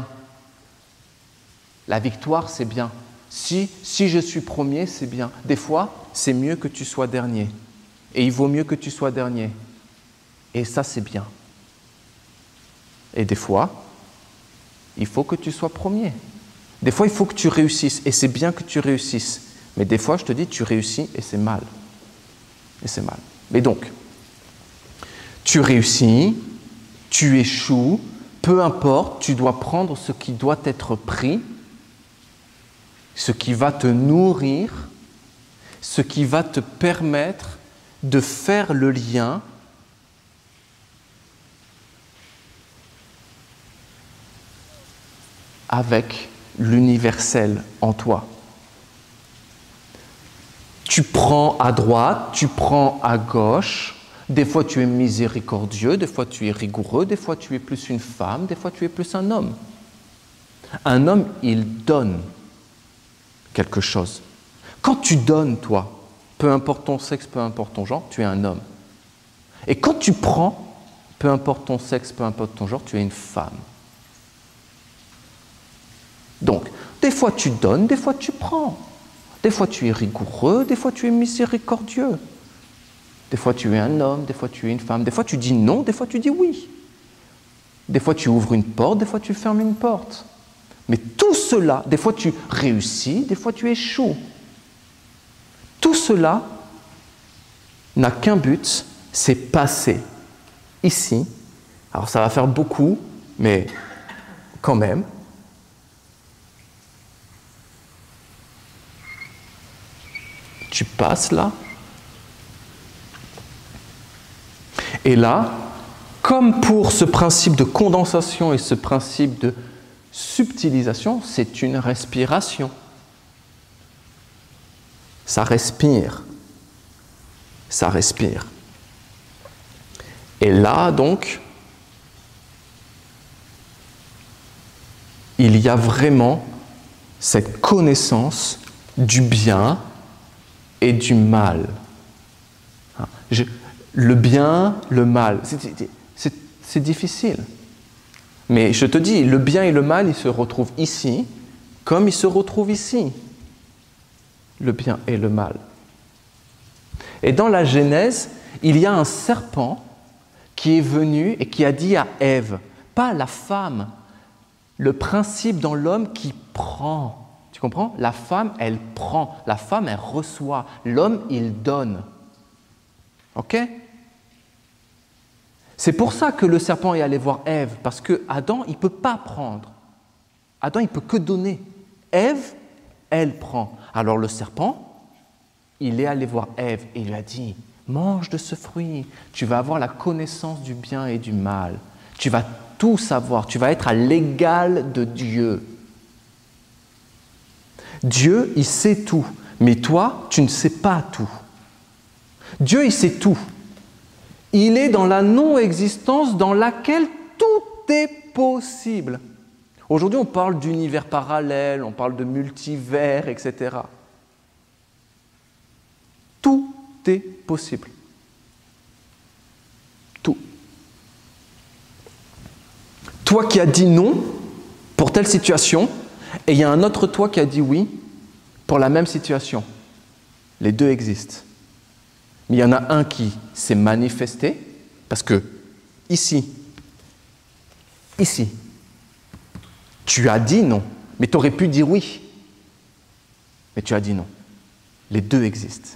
La victoire, c'est bien. Si, si je suis premier, c'est bien. » Des fois, c'est mieux que tu sois dernier. Et il vaut mieux que tu sois dernier. Et ça, c'est bien. Et des fois, il faut que tu sois premier. Des fois, il faut que tu réussisses. Et c'est bien que tu réussisses. Mais des fois, je te dis, tu réussis et c'est mal. Et c'est mal. Mais donc, tu réussis, tu échoues, peu importe, tu dois prendre ce qui doit être pris, ce qui va te nourrir, ce qui va te permettre de faire le lien avec l'universel en toi. Tu prends à droite, tu prends à gauche. Des fois, tu es miséricordieux, des fois, tu es rigoureux, des fois, tu es plus une femme, des fois, tu es plus un homme. Un homme, il donne quelque chose. Quand tu donnes, toi, peu importe ton sexe, peu importe ton genre, tu es un homme. Et quand tu prends, peu importe ton sexe, peu importe ton genre, tu es une femme. Donc, des fois, tu donnes, des fois, tu prends. Des fois, tu es rigoureux, des fois, tu es miséricordieux. Des fois, tu es un homme, des fois, tu es une femme. Des fois, tu dis non, des fois, tu dis oui. Des fois, tu ouvres une porte, des fois, tu fermes une porte. Mais tout cela, des fois, tu réussis, des fois, tu échoues. Tout cela n'a qu'un but, c'est passer ici. Alors, ça va faire beaucoup, mais quand même. Tu passes là. Et là, comme pour ce principe de condensation et ce principe de subtilisation, c'est une respiration. Ça respire. Ça respire. Et là, donc, il y a vraiment cette connaissance du bien et du mal. Je, le bien, le mal, c'est difficile. Mais je te dis, le bien et le mal, ils se retrouvent ici, comme ils se retrouvent ici. Le bien et le mal. Et dans la Genèse, il y a un serpent qui est venu et qui a dit à Ève, pas la femme, le principe dans l'homme qui prend. Tu comprends? La femme, elle prend. La femme, elle reçoit. L'homme, il donne. Ok? C'est pour ça que le serpent est allé voir Ève, parce que Adam, il ne peut pas prendre. Adam, il ne peut que donner. Ève, elle prend. Alors le serpent, il est allé voir Ève et il lui a dit, mange de ce fruit, tu vas avoir la connaissance du bien et du mal. Tu vas tout savoir, tu vas être à l'égal de Dieu. Dieu, il sait tout, mais toi, tu ne sais pas tout. Dieu, il sait tout. Il est dans la non-existence dans laquelle tout est possible. Aujourd'hui, on parle d'univers parallèle, on parle de multivers, et cetera. Tout est possible. Tout. Toi qui as dit non pour telle situation, et il y a un autre toi qui a dit oui pour la même situation. Les deux existent. Mais il y en a un qui s'est manifesté, parce que ici, ici, tu as dit non, mais tu aurais pu dire oui. Mais tu as dit non. Les deux existent.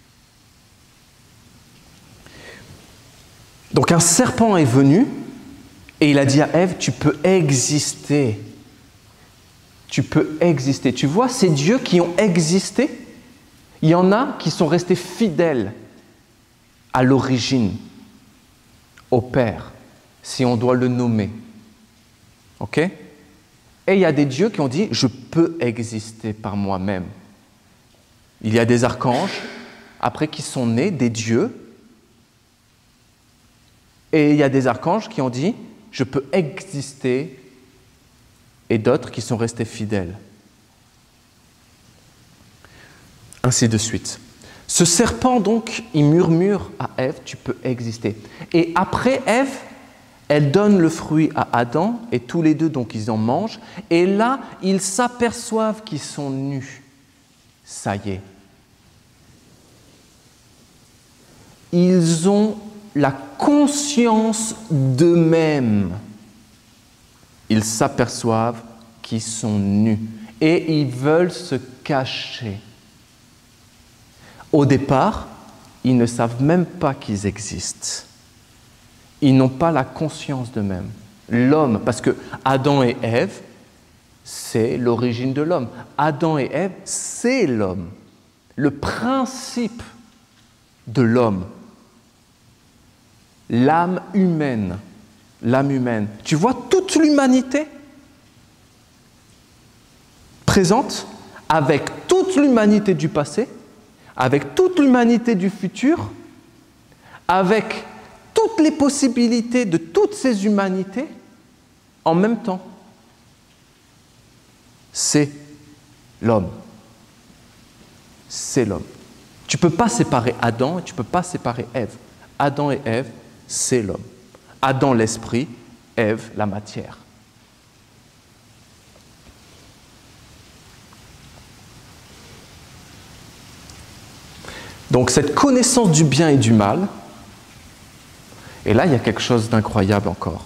Donc un serpent est venu et il a dit à Ève, tu peux exister. Tu peux exister. Tu vois, ces dieux qui ont existé, il y en a qui sont restés fidèles à l'origine, au Père, si on doit le nommer. Ok? Et il y a des dieux qui ont dit, je peux exister par moi-même. Il y a des archanges, après qui sont nés, des dieux, et il y a des archanges qui ont dit, je peux exister, et d'autres qui sont restés fidèles. ainsi de suite. Ce serpent, donc, il murmure à Ève, tu peux exister. Et après Ève, elle donne le fruit à Adam, et tous les deux, donc, ils en mangent. Et là, ils s'aperçoivent qu'ils sont nus. Ça y est. Ils ont la conscience d'eux-mêmes. Ils s'aperçoivent qu'ils sont nus. Et ils veulent se cacher. Au départ, ils ne savent même pas qu'ils existent. Ils n'ont pas la conscience d'eux-mêmes. L'homme, parce que Adam et Ève, c'est l'origine de l'homme. Adam et Ève, c'est l'homme. Le principe de l'homme. L'âme humaine. L'âme humaine. Tu vois toute l'humanité présente avec toute l'humanité du passé, avec toute l'humanité du futur, avec toutes les possibilités de toutes ces humanités en même temps. C'est l'homme. C'est l'homme. Tu ne peux pas séparer Adam et tu ne peux pas séparer Ève. Adam et Ève, c'est l'homme. Adam, l'esprit, Ève, la matière. Donc cette connaissance du bien et du mal, et là il y a quelque chose d'incroyable encore.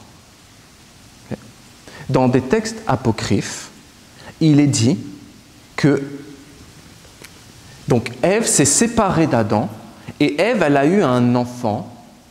Dans des textes apocryphes, il est dit que donc Ève s'est séparée d'Adam et Ève elle a eu un enfant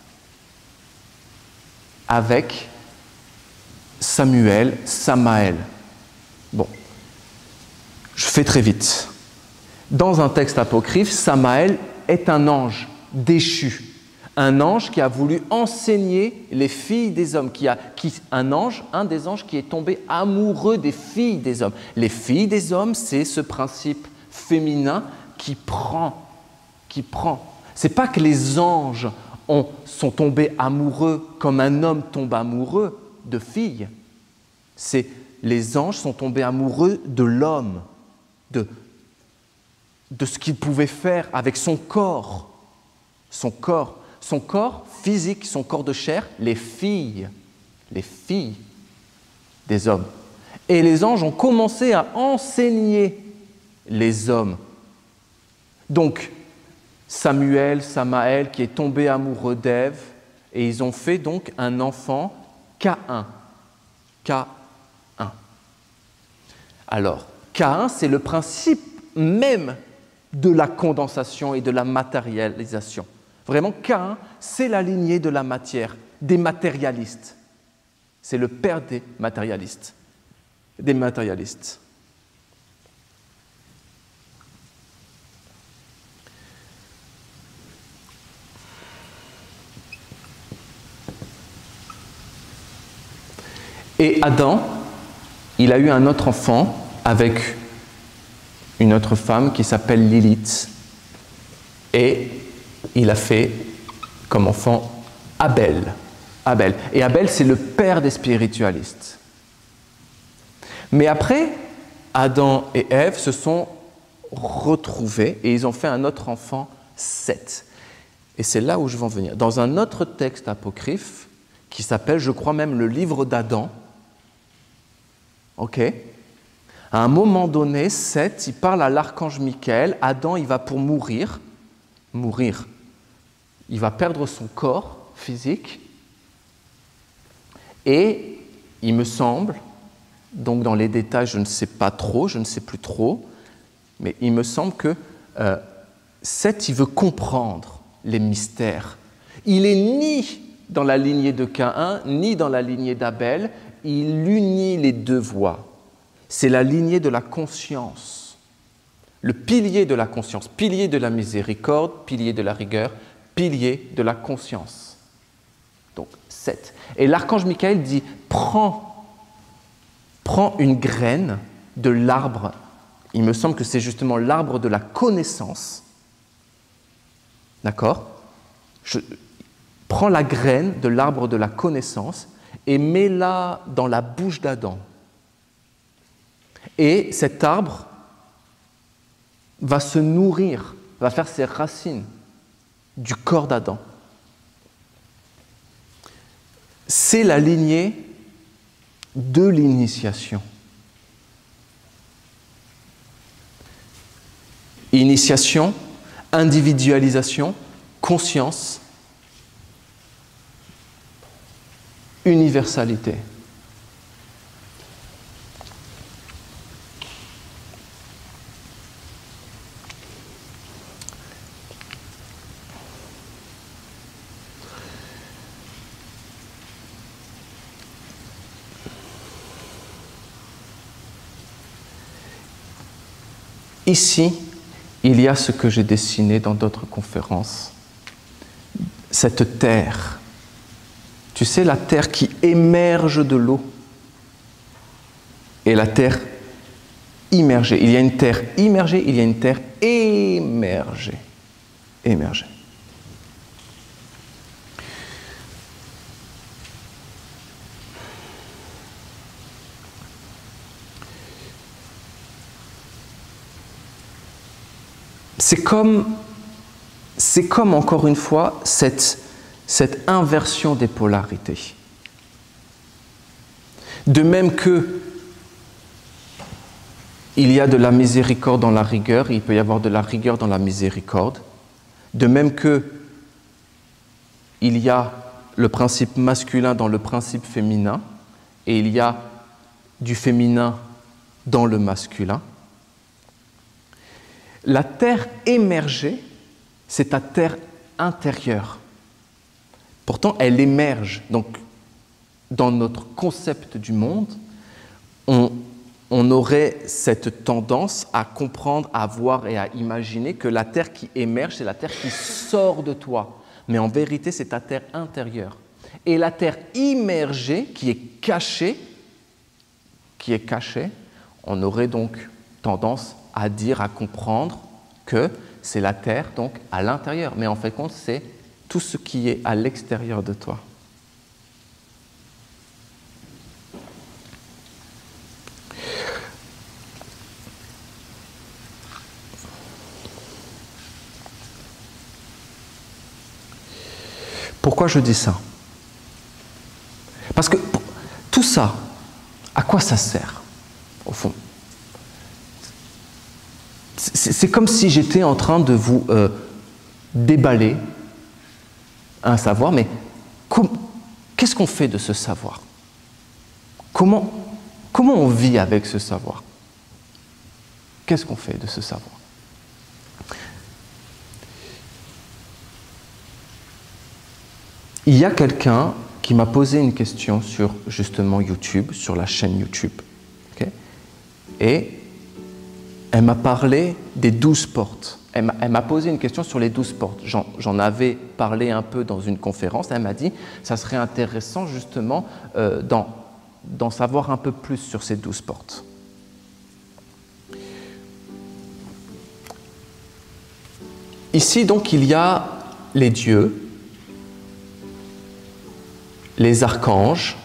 avec Samuel, Samaël. Bon, je fais très vite. Dans un texte apocryphe, Samaël est un ange déchu, un ange qui a voulu enseigner les filles des hommes, qui a, qui, un ange, un des anges qui est tombé amoureux des filles des hommes. Les filles des hommes, c'est ce principe féminin qui prend, qui prend. C'est pas que les anges ont, sont tombés amoureux comme un homme tombe amoureux de filles. C'est les anges sont tombés amoureux de l'homme, de de ce qu'il pouvait faire avec son corps, son corps, son corps physique, son corps de chair, les filles, les filles des hommes. Et les anges ont commencé à enseigner les hommes. Donc, Samuel, Samaël, qui est tombé amoureux d'Ève, et ils ont fait donc un enfant, Caïn. Caïn. Alors, Caïn, c'est le principe même de la condensation et de la matérialisation. Vraiment, Caïn, c'est la lignée de la matière, des matérialistes. C'est le père des matérialistes. Des matérialistes. Et Adam, il a eu un autre enfant avec une autre femme qui s'appelle Lilith, et il a fait comme enfant Abel. Abel. Et Abel, c'est le père des spiritualistes. Mais après, Adam et Ève se sont retrouvés et ils ont fait un autre enfant, Seth. Et c'est là où je veux en venir. Dans un autre texte apocryphe, qui s'appelle, je crois même, le livre d'Adam, ok ? À un moment donné, Seth, il parle à l'archange Michael. Adam, il va pour mourir. Mourir. Il va perdre son corps physique. Et il me semble, donc dans les détails, je ne sais pas trop, je ne sais plus trop, mais il me semble que euh, Seth, il veut comprendre les mystères. Il est ni dans la lignée de Caïn, ni dans la lignée d'Abel. Il unit les deux voies. C'est la lignée de la conscience, le pilier de la conscience, pilier de la miséricorde, pilier de la rigueur, pilier de la conscience. Donc, sept. Et l'archange Michael dit, prends, prends une graine de l'arbre, il me semble que c'est justement l'arbre de la connaissance, d'accord ? Je prends la graine de l'arbre de la connaissance et mets-la dans la bouche d'Adam. Et cet arbre va se nourrir, va faire ses racines du corps d'Adam. C'est la lignée de l'initiation. Initiation, individualisation, conscience, universalité. Ici, il y a ce que j'ai dessiné dans d'autres conférences, cette terre. Tu sais, la terre qui émerge de l'eau et la terre immergée. Il y a une terre immergée, il y a une terre émergée. Émergée. C'est comme, c'est comme, encore une fois, cette, cette inversion des polarités. De même que il y a de la miséricorde dans la rigueur, il peut y avoir de la rigueur dans la miséricorde. De même que il y a le principe masculin dans le principe féminin, et il y a du féminin dans le masculin. La terre émergée, c'est ta terre intérieure. Pourtant, elle émerge. Donc, dans notre concept du monde, on, on aurait cette tendance à comprendre, à voir et à imaginer que la terre qui émerge, c'est la terre qui sort de toi. Mais en vérité, c'est ta terre intérieure. Et la terre immergée, qui est cachée, qui est cachée, on aurait donc tendance à dire, à comprendre que c'est la terre donc à l'intérieur. Mais en fait, compte, c'est tout ce qui est à l'extérieur de toi. Pourquoi je dis ça? Parce que tout ça, à quoi ça sert, au fond? C'est comme si j'étais en train de vous euh, déballer un savoir, mais qu'est-ce qu'on fait de ce savoir? Comment, comment on vit avec ce savoir? Qu'est-ce qu'on fait de ce savoir? Il y a quelqu'un qui m'a posé une question sur justement YouTube, sur la chaîne YouTube. Okay? Et elle m'a parlé des douze portes. Elle m'a posé une question sur les douze portes. J'en avais parlé un peu dans une conférence. Elle m'a dit ça serait intéressant justement euh, d'en savoir un peu plus sur ces douze portes. Ici, donc, il y a les dieux, les archanges,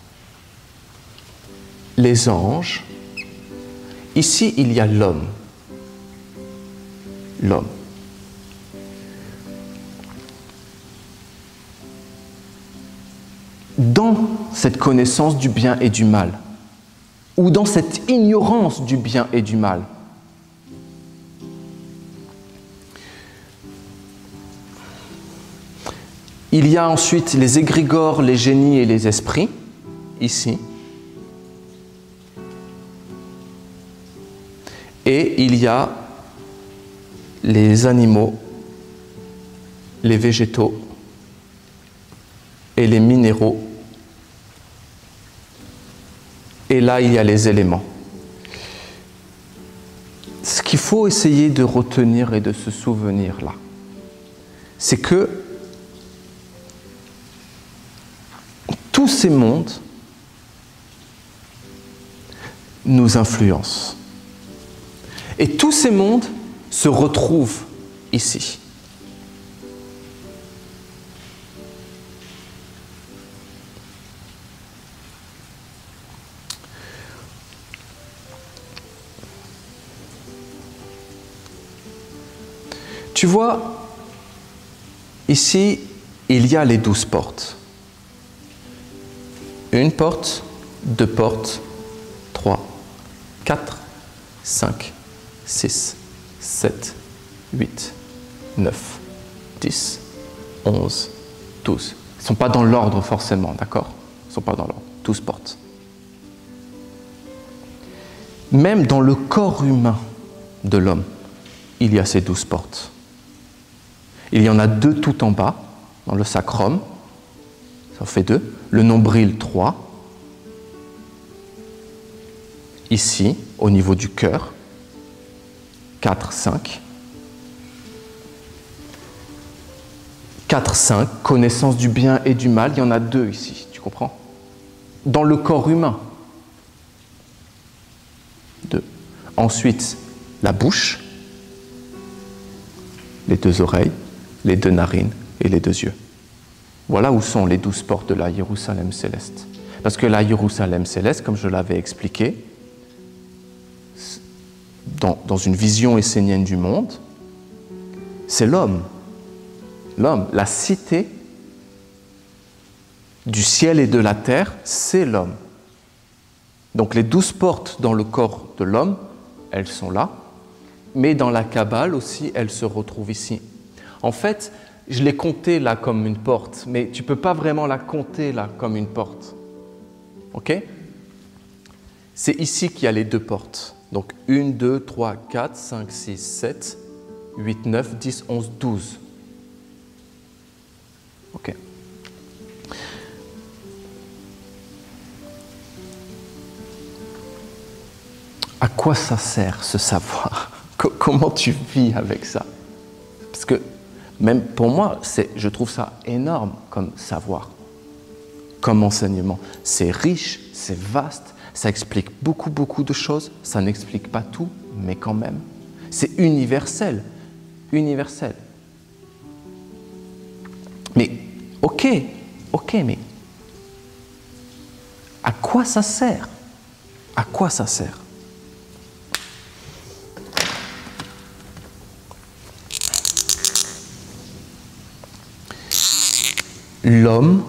les anges. Ici, il y a l'homme. L'homme. Dans cette connaissance du bien et du mal, ou dans cette ignorance du bien et du mal, il y a ensuite les égrégores, les génies et les esprits, ici. Et il y a les animaux, les végétaux et les minéraux. Et là, il y a les éléments. Ce qu'il faut essayer de retenir et de se souvenir là, c'est que tous ces mondes nous influencent. Et tous ces mondes se retrouvent ici. Tu vois, ici, il y a les douze portes. Une porte, deux portes, trois, quatre, cinq, six, sept, huit, neuf, dix, onze, douze. Ils ne sont pas dans l'ordre forcément, d'accord? Ils ne sont pas dans l'ordre. douze portes. Même dans le corps humain de l'homme, il y a ces douze portes. Il y en a deux tout en bas, dans le sacrum, ça en fait deux, le nombril trois, ici, au niveau du cœur, quatre, cinq, quatre, cinq, connaissance du bien et du mal, il y en a deux ici, tu comprends? Dans le corps humain, deux. Ensuite, la bouche, les deux oreilles, les deux narines et les deux yeux. Voilà où sont les douze portes de la Jérusalem céleste. Parce que la Jérusalem céleste, comme je l'avais expliqué, dans, dans une vision essénienne du monde, c'est l'homme. L'homme, la cité du ciel et de la terre, c'est l'homme. Donc les douze portes dans le corps de l'homme, elles sont là, mais dans la Kabbale aussi, elles se retrouvent ici. En fait, je l'ai comptée là comme une porte, mais tu ne peux pas vraiment la compter là comme une porte. Ok? C'est ici qu'il y a les deux portes. Donc une, deux, trois, quatre, cinq, six, sept, huit, neuf, dix, onze, douze. Ok. À quoi ça sert ce savoir? Comment tu vis avec ça? Parce que même pour moi, je trouve ça énorme comme savoir, comme enseignement. C'est riche, c'est vaste, ça explique beaucoup, beaucoup de choses. Ça n'explique pas tout, mais quand même. C'est universel, universel. Mais, ok, ok, mais à quoi ça sert? À quoi ça sert? L'homme,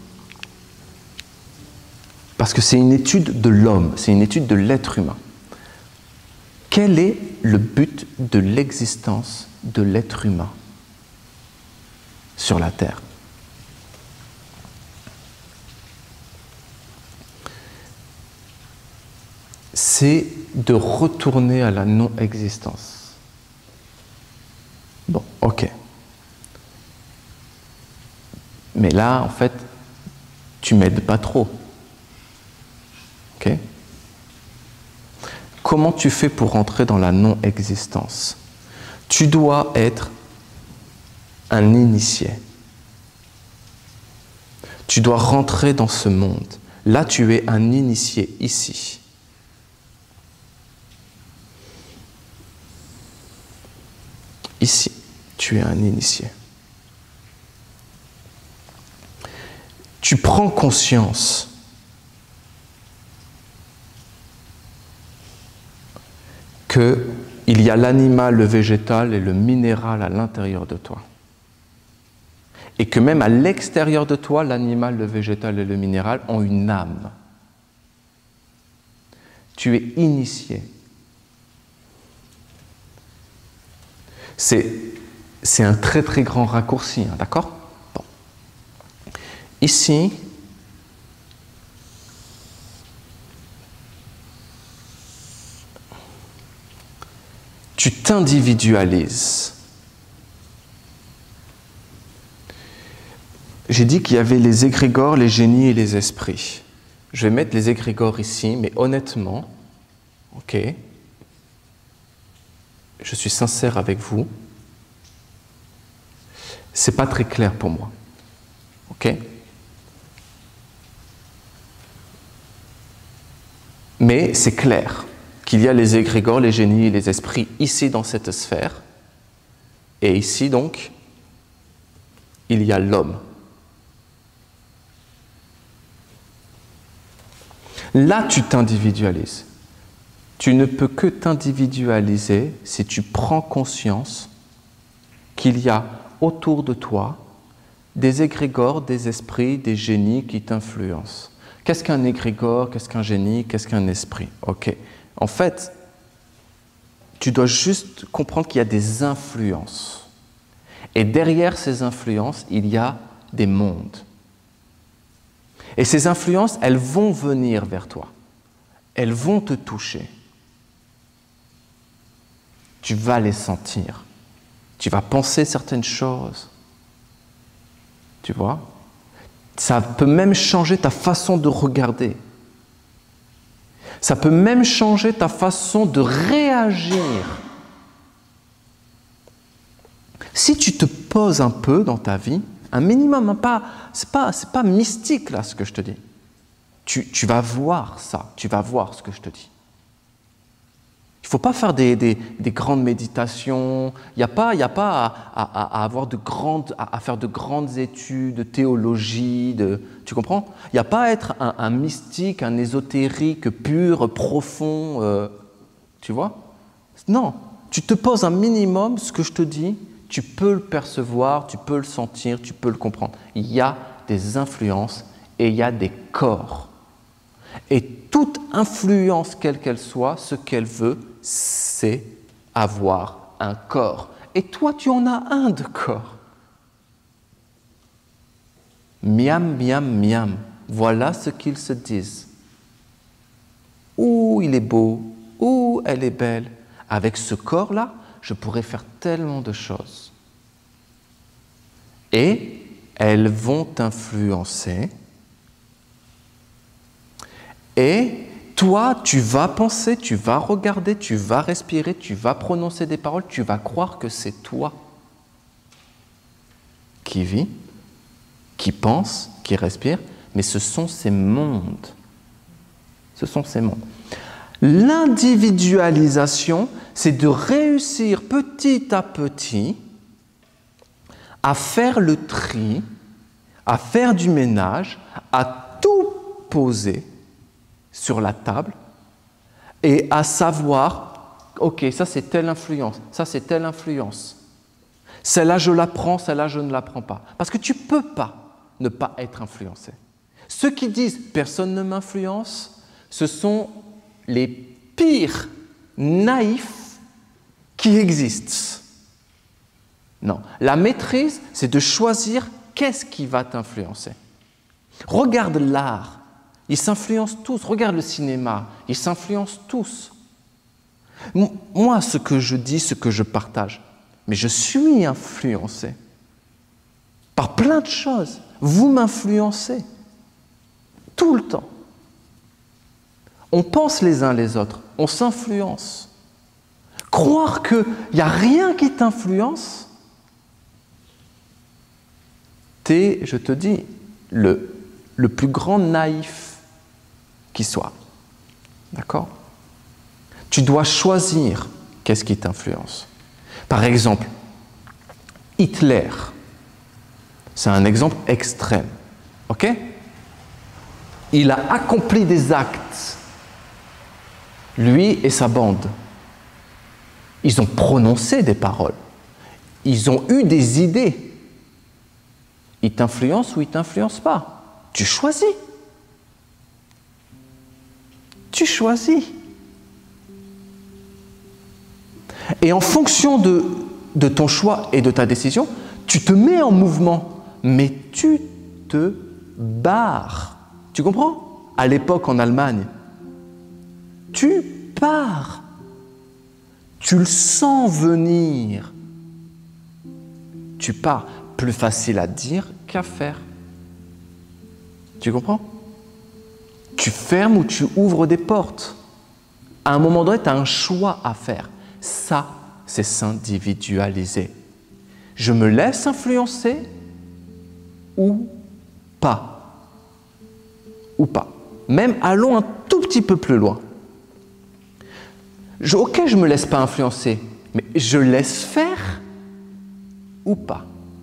parce que c'est une étude de l'homme, c'est une étude de l'être humain. Quel est le but de l'existence de l'être humain sur la Terre? C'est de retourner à la non-existence. Bon, ok. Mais là, en fait, tu m'aides pas trop. Ok? Comment tu fais pour rentrer dans la non-existence? Tu dois être un initié. Tu dois rentrer dans ce monde. Là, tu es un initié ici. Ici, tu es un initié. Tu prends conscience qu'il y a l'animal, le végétal et le minéral à l'intérieur de toi. Et que même à l'extérieur de toi, l'animal, le végétal et le minéral ont une âme. Tu es initié. C'est, c'est un très très grand raccourci, hein, d'accord? Bon. Ici, tu t'individualises. J'ai dit qu'il y avait les égrégores, les génies et les esprits. Je vais mettre les égrégores ici, mais honnêtement, ok, je suis sincère avec vous, c'est pas très clair pour moi, ok? Mais c'est clair qu'il y a les égrégores, les génies et les esprits ici dans cette sphère, et ici donc, il y a l'homme. Là, tu t'individualises. Tu ne peux que t'individualiser si tu prends conscience qu'il y a autour de toi des égrégores, des esprits, des génies qui t'influencent. Qu'est-ce qu'un égrégore? Qu'est-ce qu'un génie? Qu'est-ce qu'un esprit? Ok. En fait, tu dois juste comprendre qu'il y a des influences. Et derrière ces influences, il y a des mondes. Et ces influences, elles vont venir vers toi. Elles vont te toucher. Tu vas les sentir. Tu vas penser certaines choses. Tu vois? Ça peut même changer ta façon de regarder. Ça peut même changer ta façon de réagir. Si tu te poses un peu dans ta vie, un minimum, pas, c'est pas, c'est pas mystique là ce que je te dis. Tu, tu vas voir ça, tu vas voir ce que je te dis. Il ne faut pas faire des, des, des grandes méditations, il n'y a pas, il y a pas à, à, à, avoir de grandes, à, à faire de grandes études de théologie, de, tu comprends? Il n'y a pas à être un, un mystique, un ésotérique pur, profond, euh, tu vois? Non, tu te poses un minimum, ce que je te dis, tu peux le percevoir, tu peux le sentir, tu peux le comprendre. Il y a des influences et il y a des corps. Et toute influence, quelle qu'elle soit, ce qu'elle veut, c'est avoir un corps. Et toi, tu en as un de corps. Miam, miam, miam. Voilà ce qu'ils se disent. Ouh, il est beau. Ouh, elle est belle. Avec ce corps-là, je pourrais faire tellement de choses. Et elles vont t'influencer. Et toi, tu vas penser, tu vas regarder, tu vas respirer, tu vas prononcer des paroles, tu vas croire que c'est toi qui vis, qui pense, qui respire, mais ce sont ces mondes. Ce sont ces mondes. L'individualisation, c'est de réussir petit à petit à faire le tri, à faire du ménage, à tout poser sur la table et à savoir, ok, ça c'est telle influence, ça c'est telle influence. Celle-là je la prends, celle-là je ne la prends pas. Parce que tu ne peux pas ne pas être influencé. Ceux qui disent « personne ne m'influence », ce sont les pires naïfs qui existent. Non, la maîtrise, c'est de choisir qu'est-ce qui va t'influencer. Regarde l'art, ils s'influencent tous. Regarde le cinéma, ils s'influencent tous. Moi, ce que je dis, ce que je partage, mais je suis influencé par plein de choses. Vous m'influencez tout le temps. On pense les uns les autres, on s'influence. Croire qu'il n'y a rien qui t'influence, t'es, je te dis, le, le plus grand naïf qui soit. D'accord? Tu dois choisir qu'est-ce qui t'influence. Par exemple, Hitler, c'est un exemple extrême. Ok? Il a accompli des actes, lui et sa bande. Ils ont prononcé des paroles. Ils ont eu des idées. Ils t'influencent ou ils ne t'influencent pas. Tu choisis. Tu choisis. Et en fonction de, de ton choix et de ta décision, tu te mets en mouvement, mais tu te barres. Tu comprends? À l'époque en Allemagne, tu pars. Tu le sens venir. Tu pars. Plus facile à dire qu'à faire. Tu comprends? Tu fermes ou tu ouvres des portes. À un moment donné, tu as un choix à faire. Ça, c'est s'individualiser. Je me laisse influencer ou pas. Ou pas. Même allons un tout petit peu plus loin. Je, ok, je ne me laisse pas influencer, mais je laisse faire ou pas.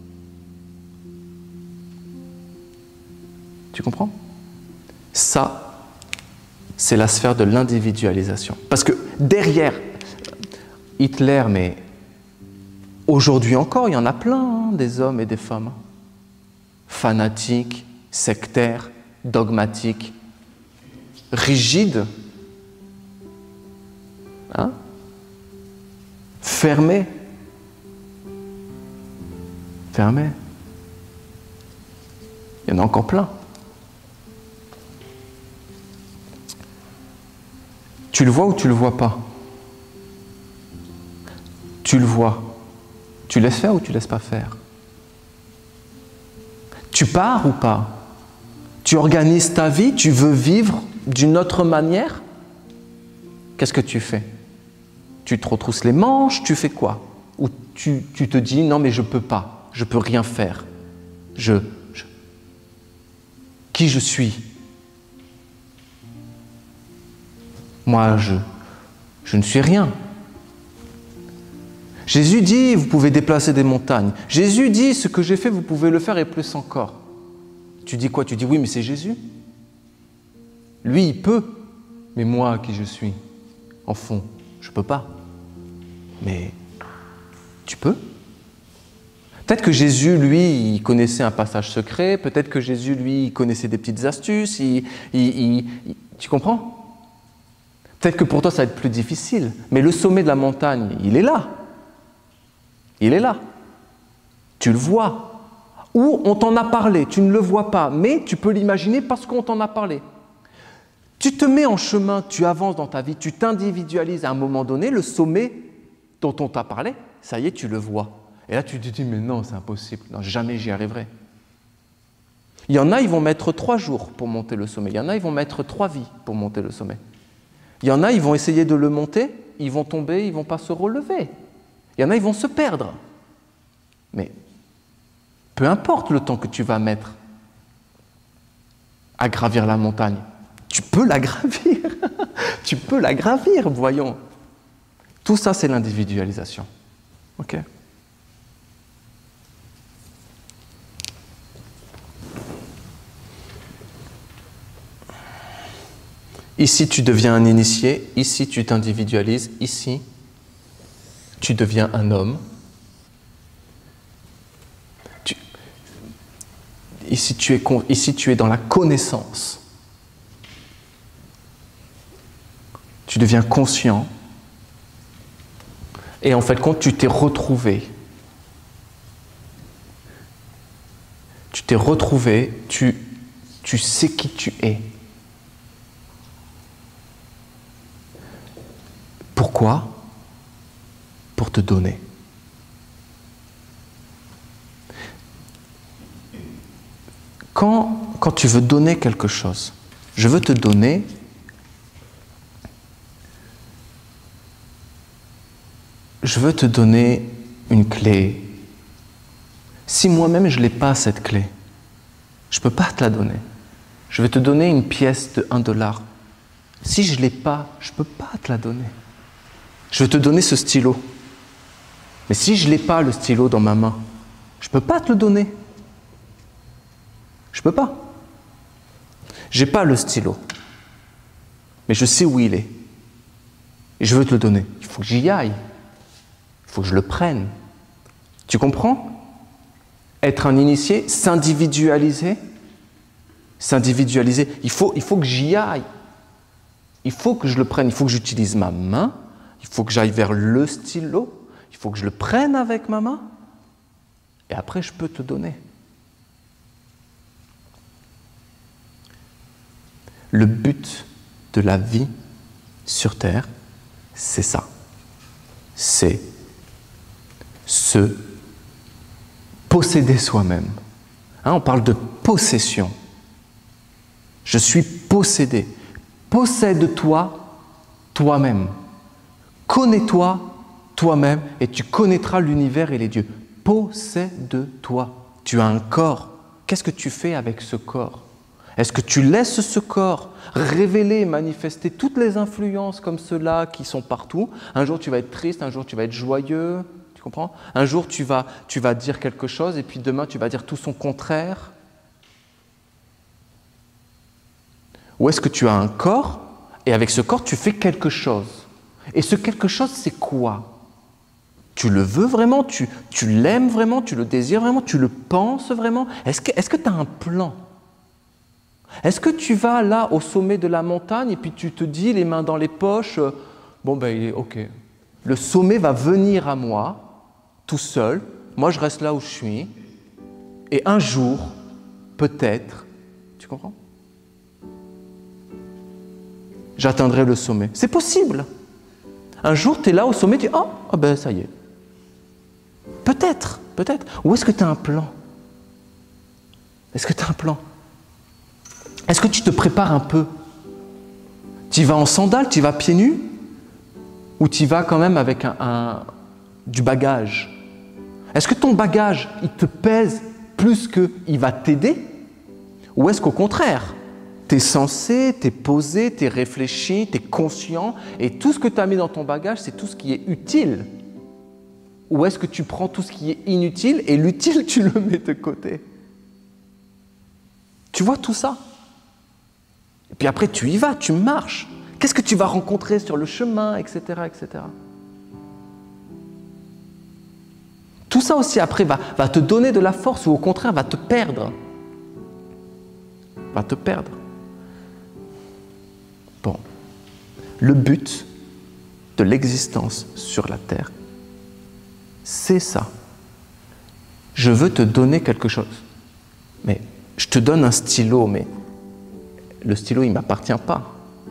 Tu comprends? Ça, c'est la sphère de l'individualisation. Parce que derrière Hitler, mais Aujourd'hui encore, il y en a plein, hein, des hommes et des femmes. Fanatiques, sectaires, dogmatiques, rigides, hein, fermés. Fermés. Il y en a encore plein. Tu le vois ou tu le vois pas? Tu le vois. Tu laisses faire ou tu laisses pas faire? Tu pars ou pas? Tu organises ta vie? Tu veux vivre d'une autre manière? Qu'est-ce que tu fais? Tu te retrousses les manches? Tu fais quoi? Ou tu, tu te dis non mais je peux pas, je peux rien faire. Je, je... Qui je suis? Moi, je, je ne suis rien. Jésus dit, vous pouvez déplacer des montagnes. Jésus dit, ce que j'ai fait, vous pouvez le faire et plus encore. Tu dis quoi? Tu dis, oui, mais c'est Jésus. Lui, il peut. Mais moi, qui je suis, en fond, je ne peux pas. Mais tu peux. Peut-être que Jésus, lui, il connaissait un passage secret. Peut-être que Jésus, lui, il connaissait des petites astuces. Il, il, il, il, tu comprends? Peut-être que pour toi, ça va être plus difficile. Mais le sommet de la montagne, il est là. Il est là. Tu le vois. Ou on t'en a parlé, tu ne le vois pas, mais tu peux l'imaginer parce qu'on t'en a parlé. Tu te mets en chemin, tu avances dans ta vie, tu t'individualises à un moment donné, le sommet dont on t'a parlé, ça y est, tu le vois. Et là, tu te dis, mais non, c'est impossible, non, jamais j'y arriverai. Il y en a, ils vont mettre trois jours pour monter le sommet. Il y en a, ils vont mettre trois vies pour monter le sommet. Il y en a, ils vont essayer de le monter, ils vont tomber, ils ne vont pas se relever. Il y en a, ils vont se perdre. Mais peu importe le temps que tu vas mettre à gravir la montagne, tu peux la gravir. Tu peux la gravir, voyons. Tout ça, c'est l'individualisation. Ok ? Ici, tu deviens un initié. Ici, tu t'individualises. Ici, tu deviens un homme. Tu... Ici, tu es con... Ici, tu es dans la connaissance. Tu deviens conscient. Et en fait, quand tu t'es retrouvé, tu t'es retrouvé, tu, tu sais qui tu es. Pourquoi? Pour te donner. Quand, quand tu veux donner quelque chose, je veux te donner je veux te donner une clé. Si moi-même je n'ai pas cette clé, je ne peux pas te la donner. Je vais te donner une pièce de un dollar. Si je ne l'ai pas, je ne peux pas te la donner. Je vais te donner ce stylo. Mais si je n'ai pas le stylo dans ma main, je ne peux pas te le donner. Je ne peux pas. Je n'ai pas le stylo. Mais je sais où il est. Et je veux te le donner. Il faut que j'y aille. Il faut que je le prenne. Tu comprends? Être un initié, s'individualiser, s'individualiser, il faut, il faut que j'y aille. Il faut que je le prenne, il faut que j'utilise ma main, il faut que j'aille vers le stylo, il faut que je le prenne avec ma main, et après je peux te donner. Le but de la vie sur Terre, c'est ça. C'est se posséder soi-même. Hein, on parle de possession. Je suis possédé. Possède-toi toi-même. Connais-toi toi-même et tu connaîtras l'univers et les dieux. Possède-toi. Tu as un corps. Qu'est-ce que tu fais avec ce corps? Est-ce que tu laisses ce corps révéler et manifester toutes les influences comme ceux-là qui sont partout? Un jour tu vas être triste, un jour tu vas être joyeux, tu comprends? Un jour tu vas, tu vas dire quelque chose et puis demain tu vas dire tout son contraire. Ou est-ce que tu as un corps et avec ce corps tu fais quelque chose? Et ce quelque chose c'est quoi? Tu le veux vraiment? Tu, tu l'aimes vraiment? Tu le désires vraiment? Tu le penses vraiment? Est-ce que est-ce que tu as un plan? Est-ce que tu vas là au sommet de la montagne et puis tu te dis les mains dans les poches, euh, bon ben il est ok, le sommet va venir à moi tout seul, moi je reste là où je suis et un jour, peut-être, tu comprends? J'atteindrai le sommet. C'est possible. Un jour tu es là au sommet, tu dis oh, oh ben ça y est. Peut-être, peut-être. Ou est-ce que tu as un plan? Est-ce que tu as un plan? Est-ce que tu te prépares un peu? Tu y vas en sandales, tu y vas pieds nus? Ou tu y vas quand même avec un, un, du bagage? Est-ce que ton bagage, il te pèse plus qu'il va t'aider? Ou est-ce qu'au contraire, tu es sensé, tu es posé, tu es réfléchi, tu es conscient, et tout ce que tu as mis dans ton bagage, c'est tout ce qui est utile? Ou est-ce que tu prends tout ce qui est inutile et l'utile, tu le mets de côté? Tu vois tout ça? Et puis après, tu y vas, tu marches. Qu'est-ce que tu vas rencontrer sur le chemin, et cetera, et cetera. Tout ça aussi, après, va, va te donner de la force ou au contraire, va te perdre. Va te perdre. Bon. Le but de l'existence sur la Terre, c'est ça. Je veux te donner quelque chose. Mais je te donne un stylo, mais le stylo, il ne m'appartient pas.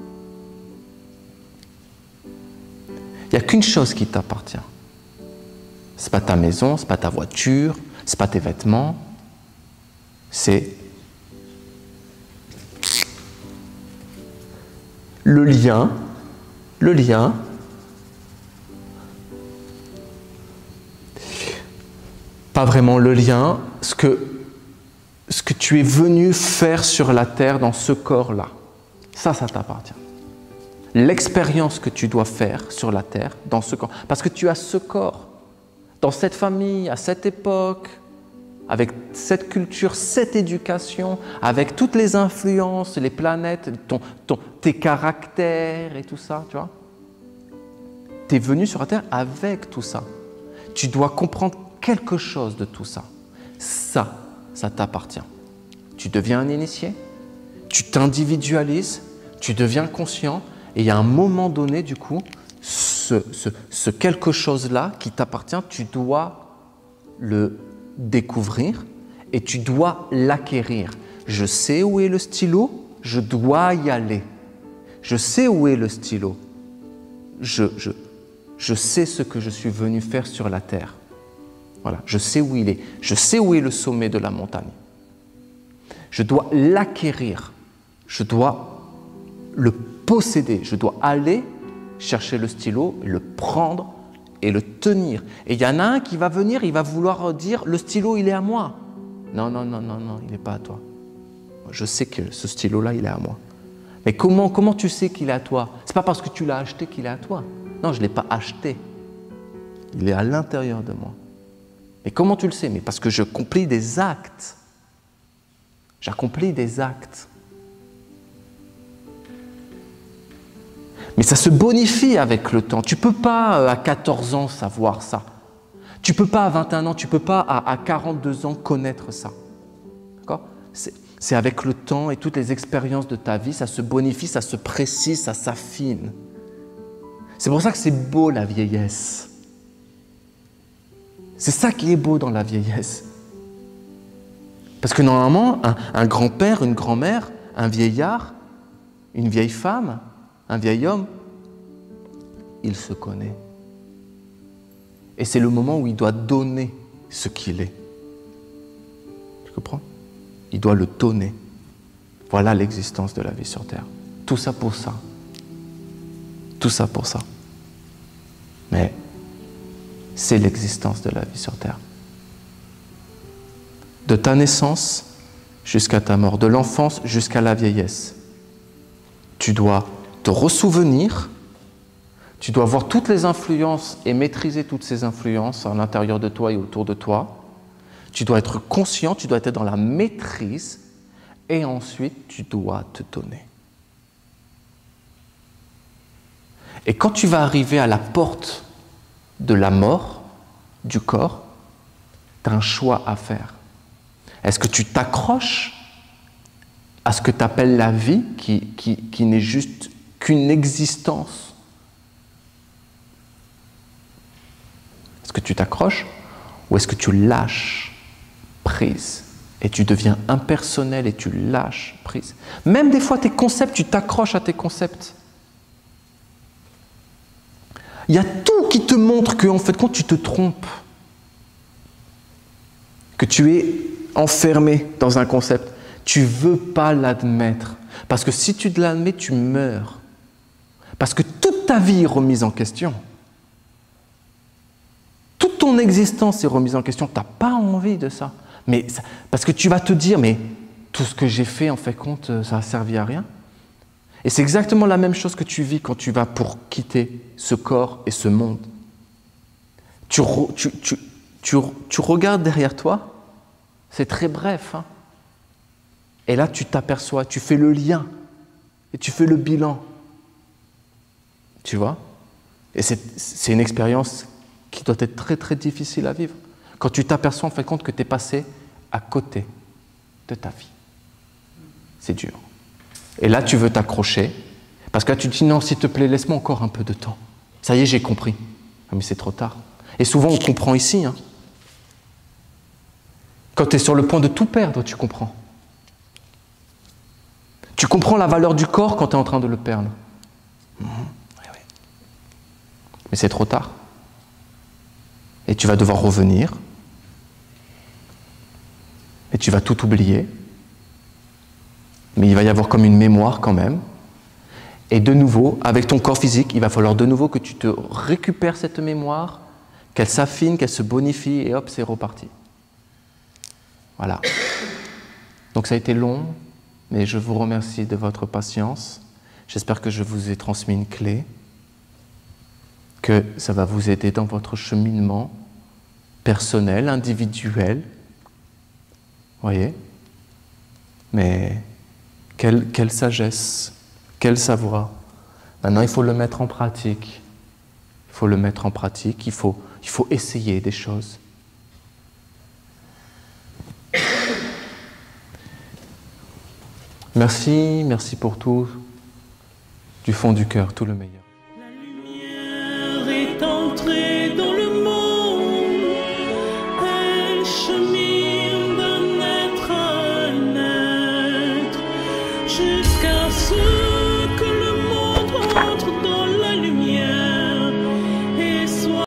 Il n'y a qu'une chose qui t'appartient. Ce n'est pas ta maison, ce n'est pas ta voiture, ce n'est pas tes vêtements. C'est le lien, le lien pas vraiment le lien, ce que, ce que tu es venu faire sur la terre dans ce corps-là. Ça, ça t'appartient. L'expérience que tu dois faire sur la terre dans ce corps. Parce que tu as ce corps, dans cette famille, à cette époque, avec cette culture, cette éducation, avec toutes les influences, les planètes, ton, ton, tes caractères et tout ça, tu vois. Tu es venu sur la terre avec tout ça. Tu dois comprendre quelque chose de tout ça. Ça, ça t'appartient. Tu deviens un initié, tu t'individualises, tu deviens conscient, et il y a un moment donné, du coup, ce, ce, ce quelque chose-là qui t'appartient, tu dois le découvrir et tu dois l'acquérir. Je sais où est le stylo, je dois y aller. Je sais où est le stylo. Je, je, je sais ce que je suis venu faire sur la terre. Voilà, je sais où il est. Je sais où est le sommet de la montagne. Je dois l'acquérir. Je dois le posséder. Je dois aller chercher le stylo, le prendre et le tenir. Et il y en a un qui va venir, il va vouloir dire « le stylo, il est à moi ». Non, non, non, non, non, il n'est pas à toi. Je sais que ce stylo-là, il est à moi. Mais comment, comment tu sais qu'il est à toi? Ce n'est pas parce que tu l'as acheté qu'il est à toi. Non, je ne l'ai pas acheté. Il est à l'intérieur de moi. Mais comment tu le sais? Mais parce que j'accomplis des actes. J'accomplis des actes. Mais ça se bonifie avec le temps. Tu ne peux pas à quatorze ans savoir ça. Tu ne peux pas à vingt et un ans, tu ne peux pas à, à quarante-deux ans connaître ça. D'accord? C'est, c'est avec le temps et toutes les expériences de ta vie, ça se bonifie, ça se précise, ça s'affine. C'est pour ça que c'est beau la vieillesse. C'est ça qui est beau dans la vieillesse. Parce que normalement, un, un grand-père, une grand-mère, un vieillard, une vieille femme, un vieil homme, il se connaît. Et c'est le moment où il doit donner ce qu'il est. Tu comprends? Il doit le donner. Voilà l'existence de la vie sur Terre. Tout ça pour ça. Tout ça pour ça. Mais c'est l'existence de la vie sur Terre. De ta naissance jusqu'à ta mort, de l'enfance jusqu'à la vieillesse. Tu dois te ressouvenir, tu dois voir toutes les influences et maîtriser toutes ces influences à l'intérieur de toi et autour de toi. Tu dois être conscient, tu dois être dans la maîtrise et ensuite tu dois te donner. Et quand tu vas arriver à la porte de la mort, du corps, tu as un choix à faire. Est-ce que tu t'accroches à ce que tu appelles la vie, qui, qui, qui n'est juste qu'une existence? Est-ce que tu t'accroches ou est-ce que tu lâches prise et tu deviens impersonnel et tu lâches prise? Même des fois, tes concepts, tu t'accroches à tes concepts. Il y a tout qui te montre qu'en fait, quand tu te trompes, que tu es enfermé dans un concept, tu ne veux pas l'admettre. Parce que si tu l'admets, tu meurs. Parce que toute ta vie est remise en question. Toute ton existence est remise en question. Tu n'as pas envie de ça. Mais ça, parce que tu vas te dire, mais tout ce que j'ai fait, en fait, compte, ça n'a servi à rien. Et c'est exactement la même chose que tu vis quand tu vas pour quitter ce corps et ce monde. Tu, tu, tu, tu, tu regardes derrière toi, c'est très bref, hein. Et là, tu t'aperçois, tu fais le lien et tu fais le bilan. Tu vois? Et c'est une expérience qui doit être très, très difficile à vivre. Quand tu t'aperçois, en fait, compte que tu es passé à côté de ta vie. C'est dur. Et là, tu veux t'accrocher, parce que là, tu te dis, non, s'il te plaît, laisse-moi encore un peu de temps. Ça y est, j'ai compris. Mais c'est trop tard. Et souvent, on comprend ici. Hein. Quand tu es sur le point de tout perdre, tu comprends. Tu comprends la valeur du corps quand tu es en train de le perdre. Mmh. Oui, oui. Mais c'est trop tard. Et tu vas devoir revenir. Et tu vas tout oublier. Mais il va y avoir comme une mémoire quand même. Et de nouveau, avec ton corps physique, il va falloir de nouveau que tu te récupères cette mémoire, qu'elle s'affine, qu'elle se bonifie, et hop, c'est reparti. Voilà. Donc ça a été long, mais je vous remercie de votre patience. J'espère que je vous ai transmis une clé, que ça va vous aider dans votre cheminement personnel, individuel. Vous voyez? Mais quelle, quelle sagesse, quel savoir. Maintenant, il faut le mettre en pratique. Il faut le mettre en pratique, il faut, il faut essayer des choses. Merci, merci pour tout, du fond du cœur, tout le meilleur.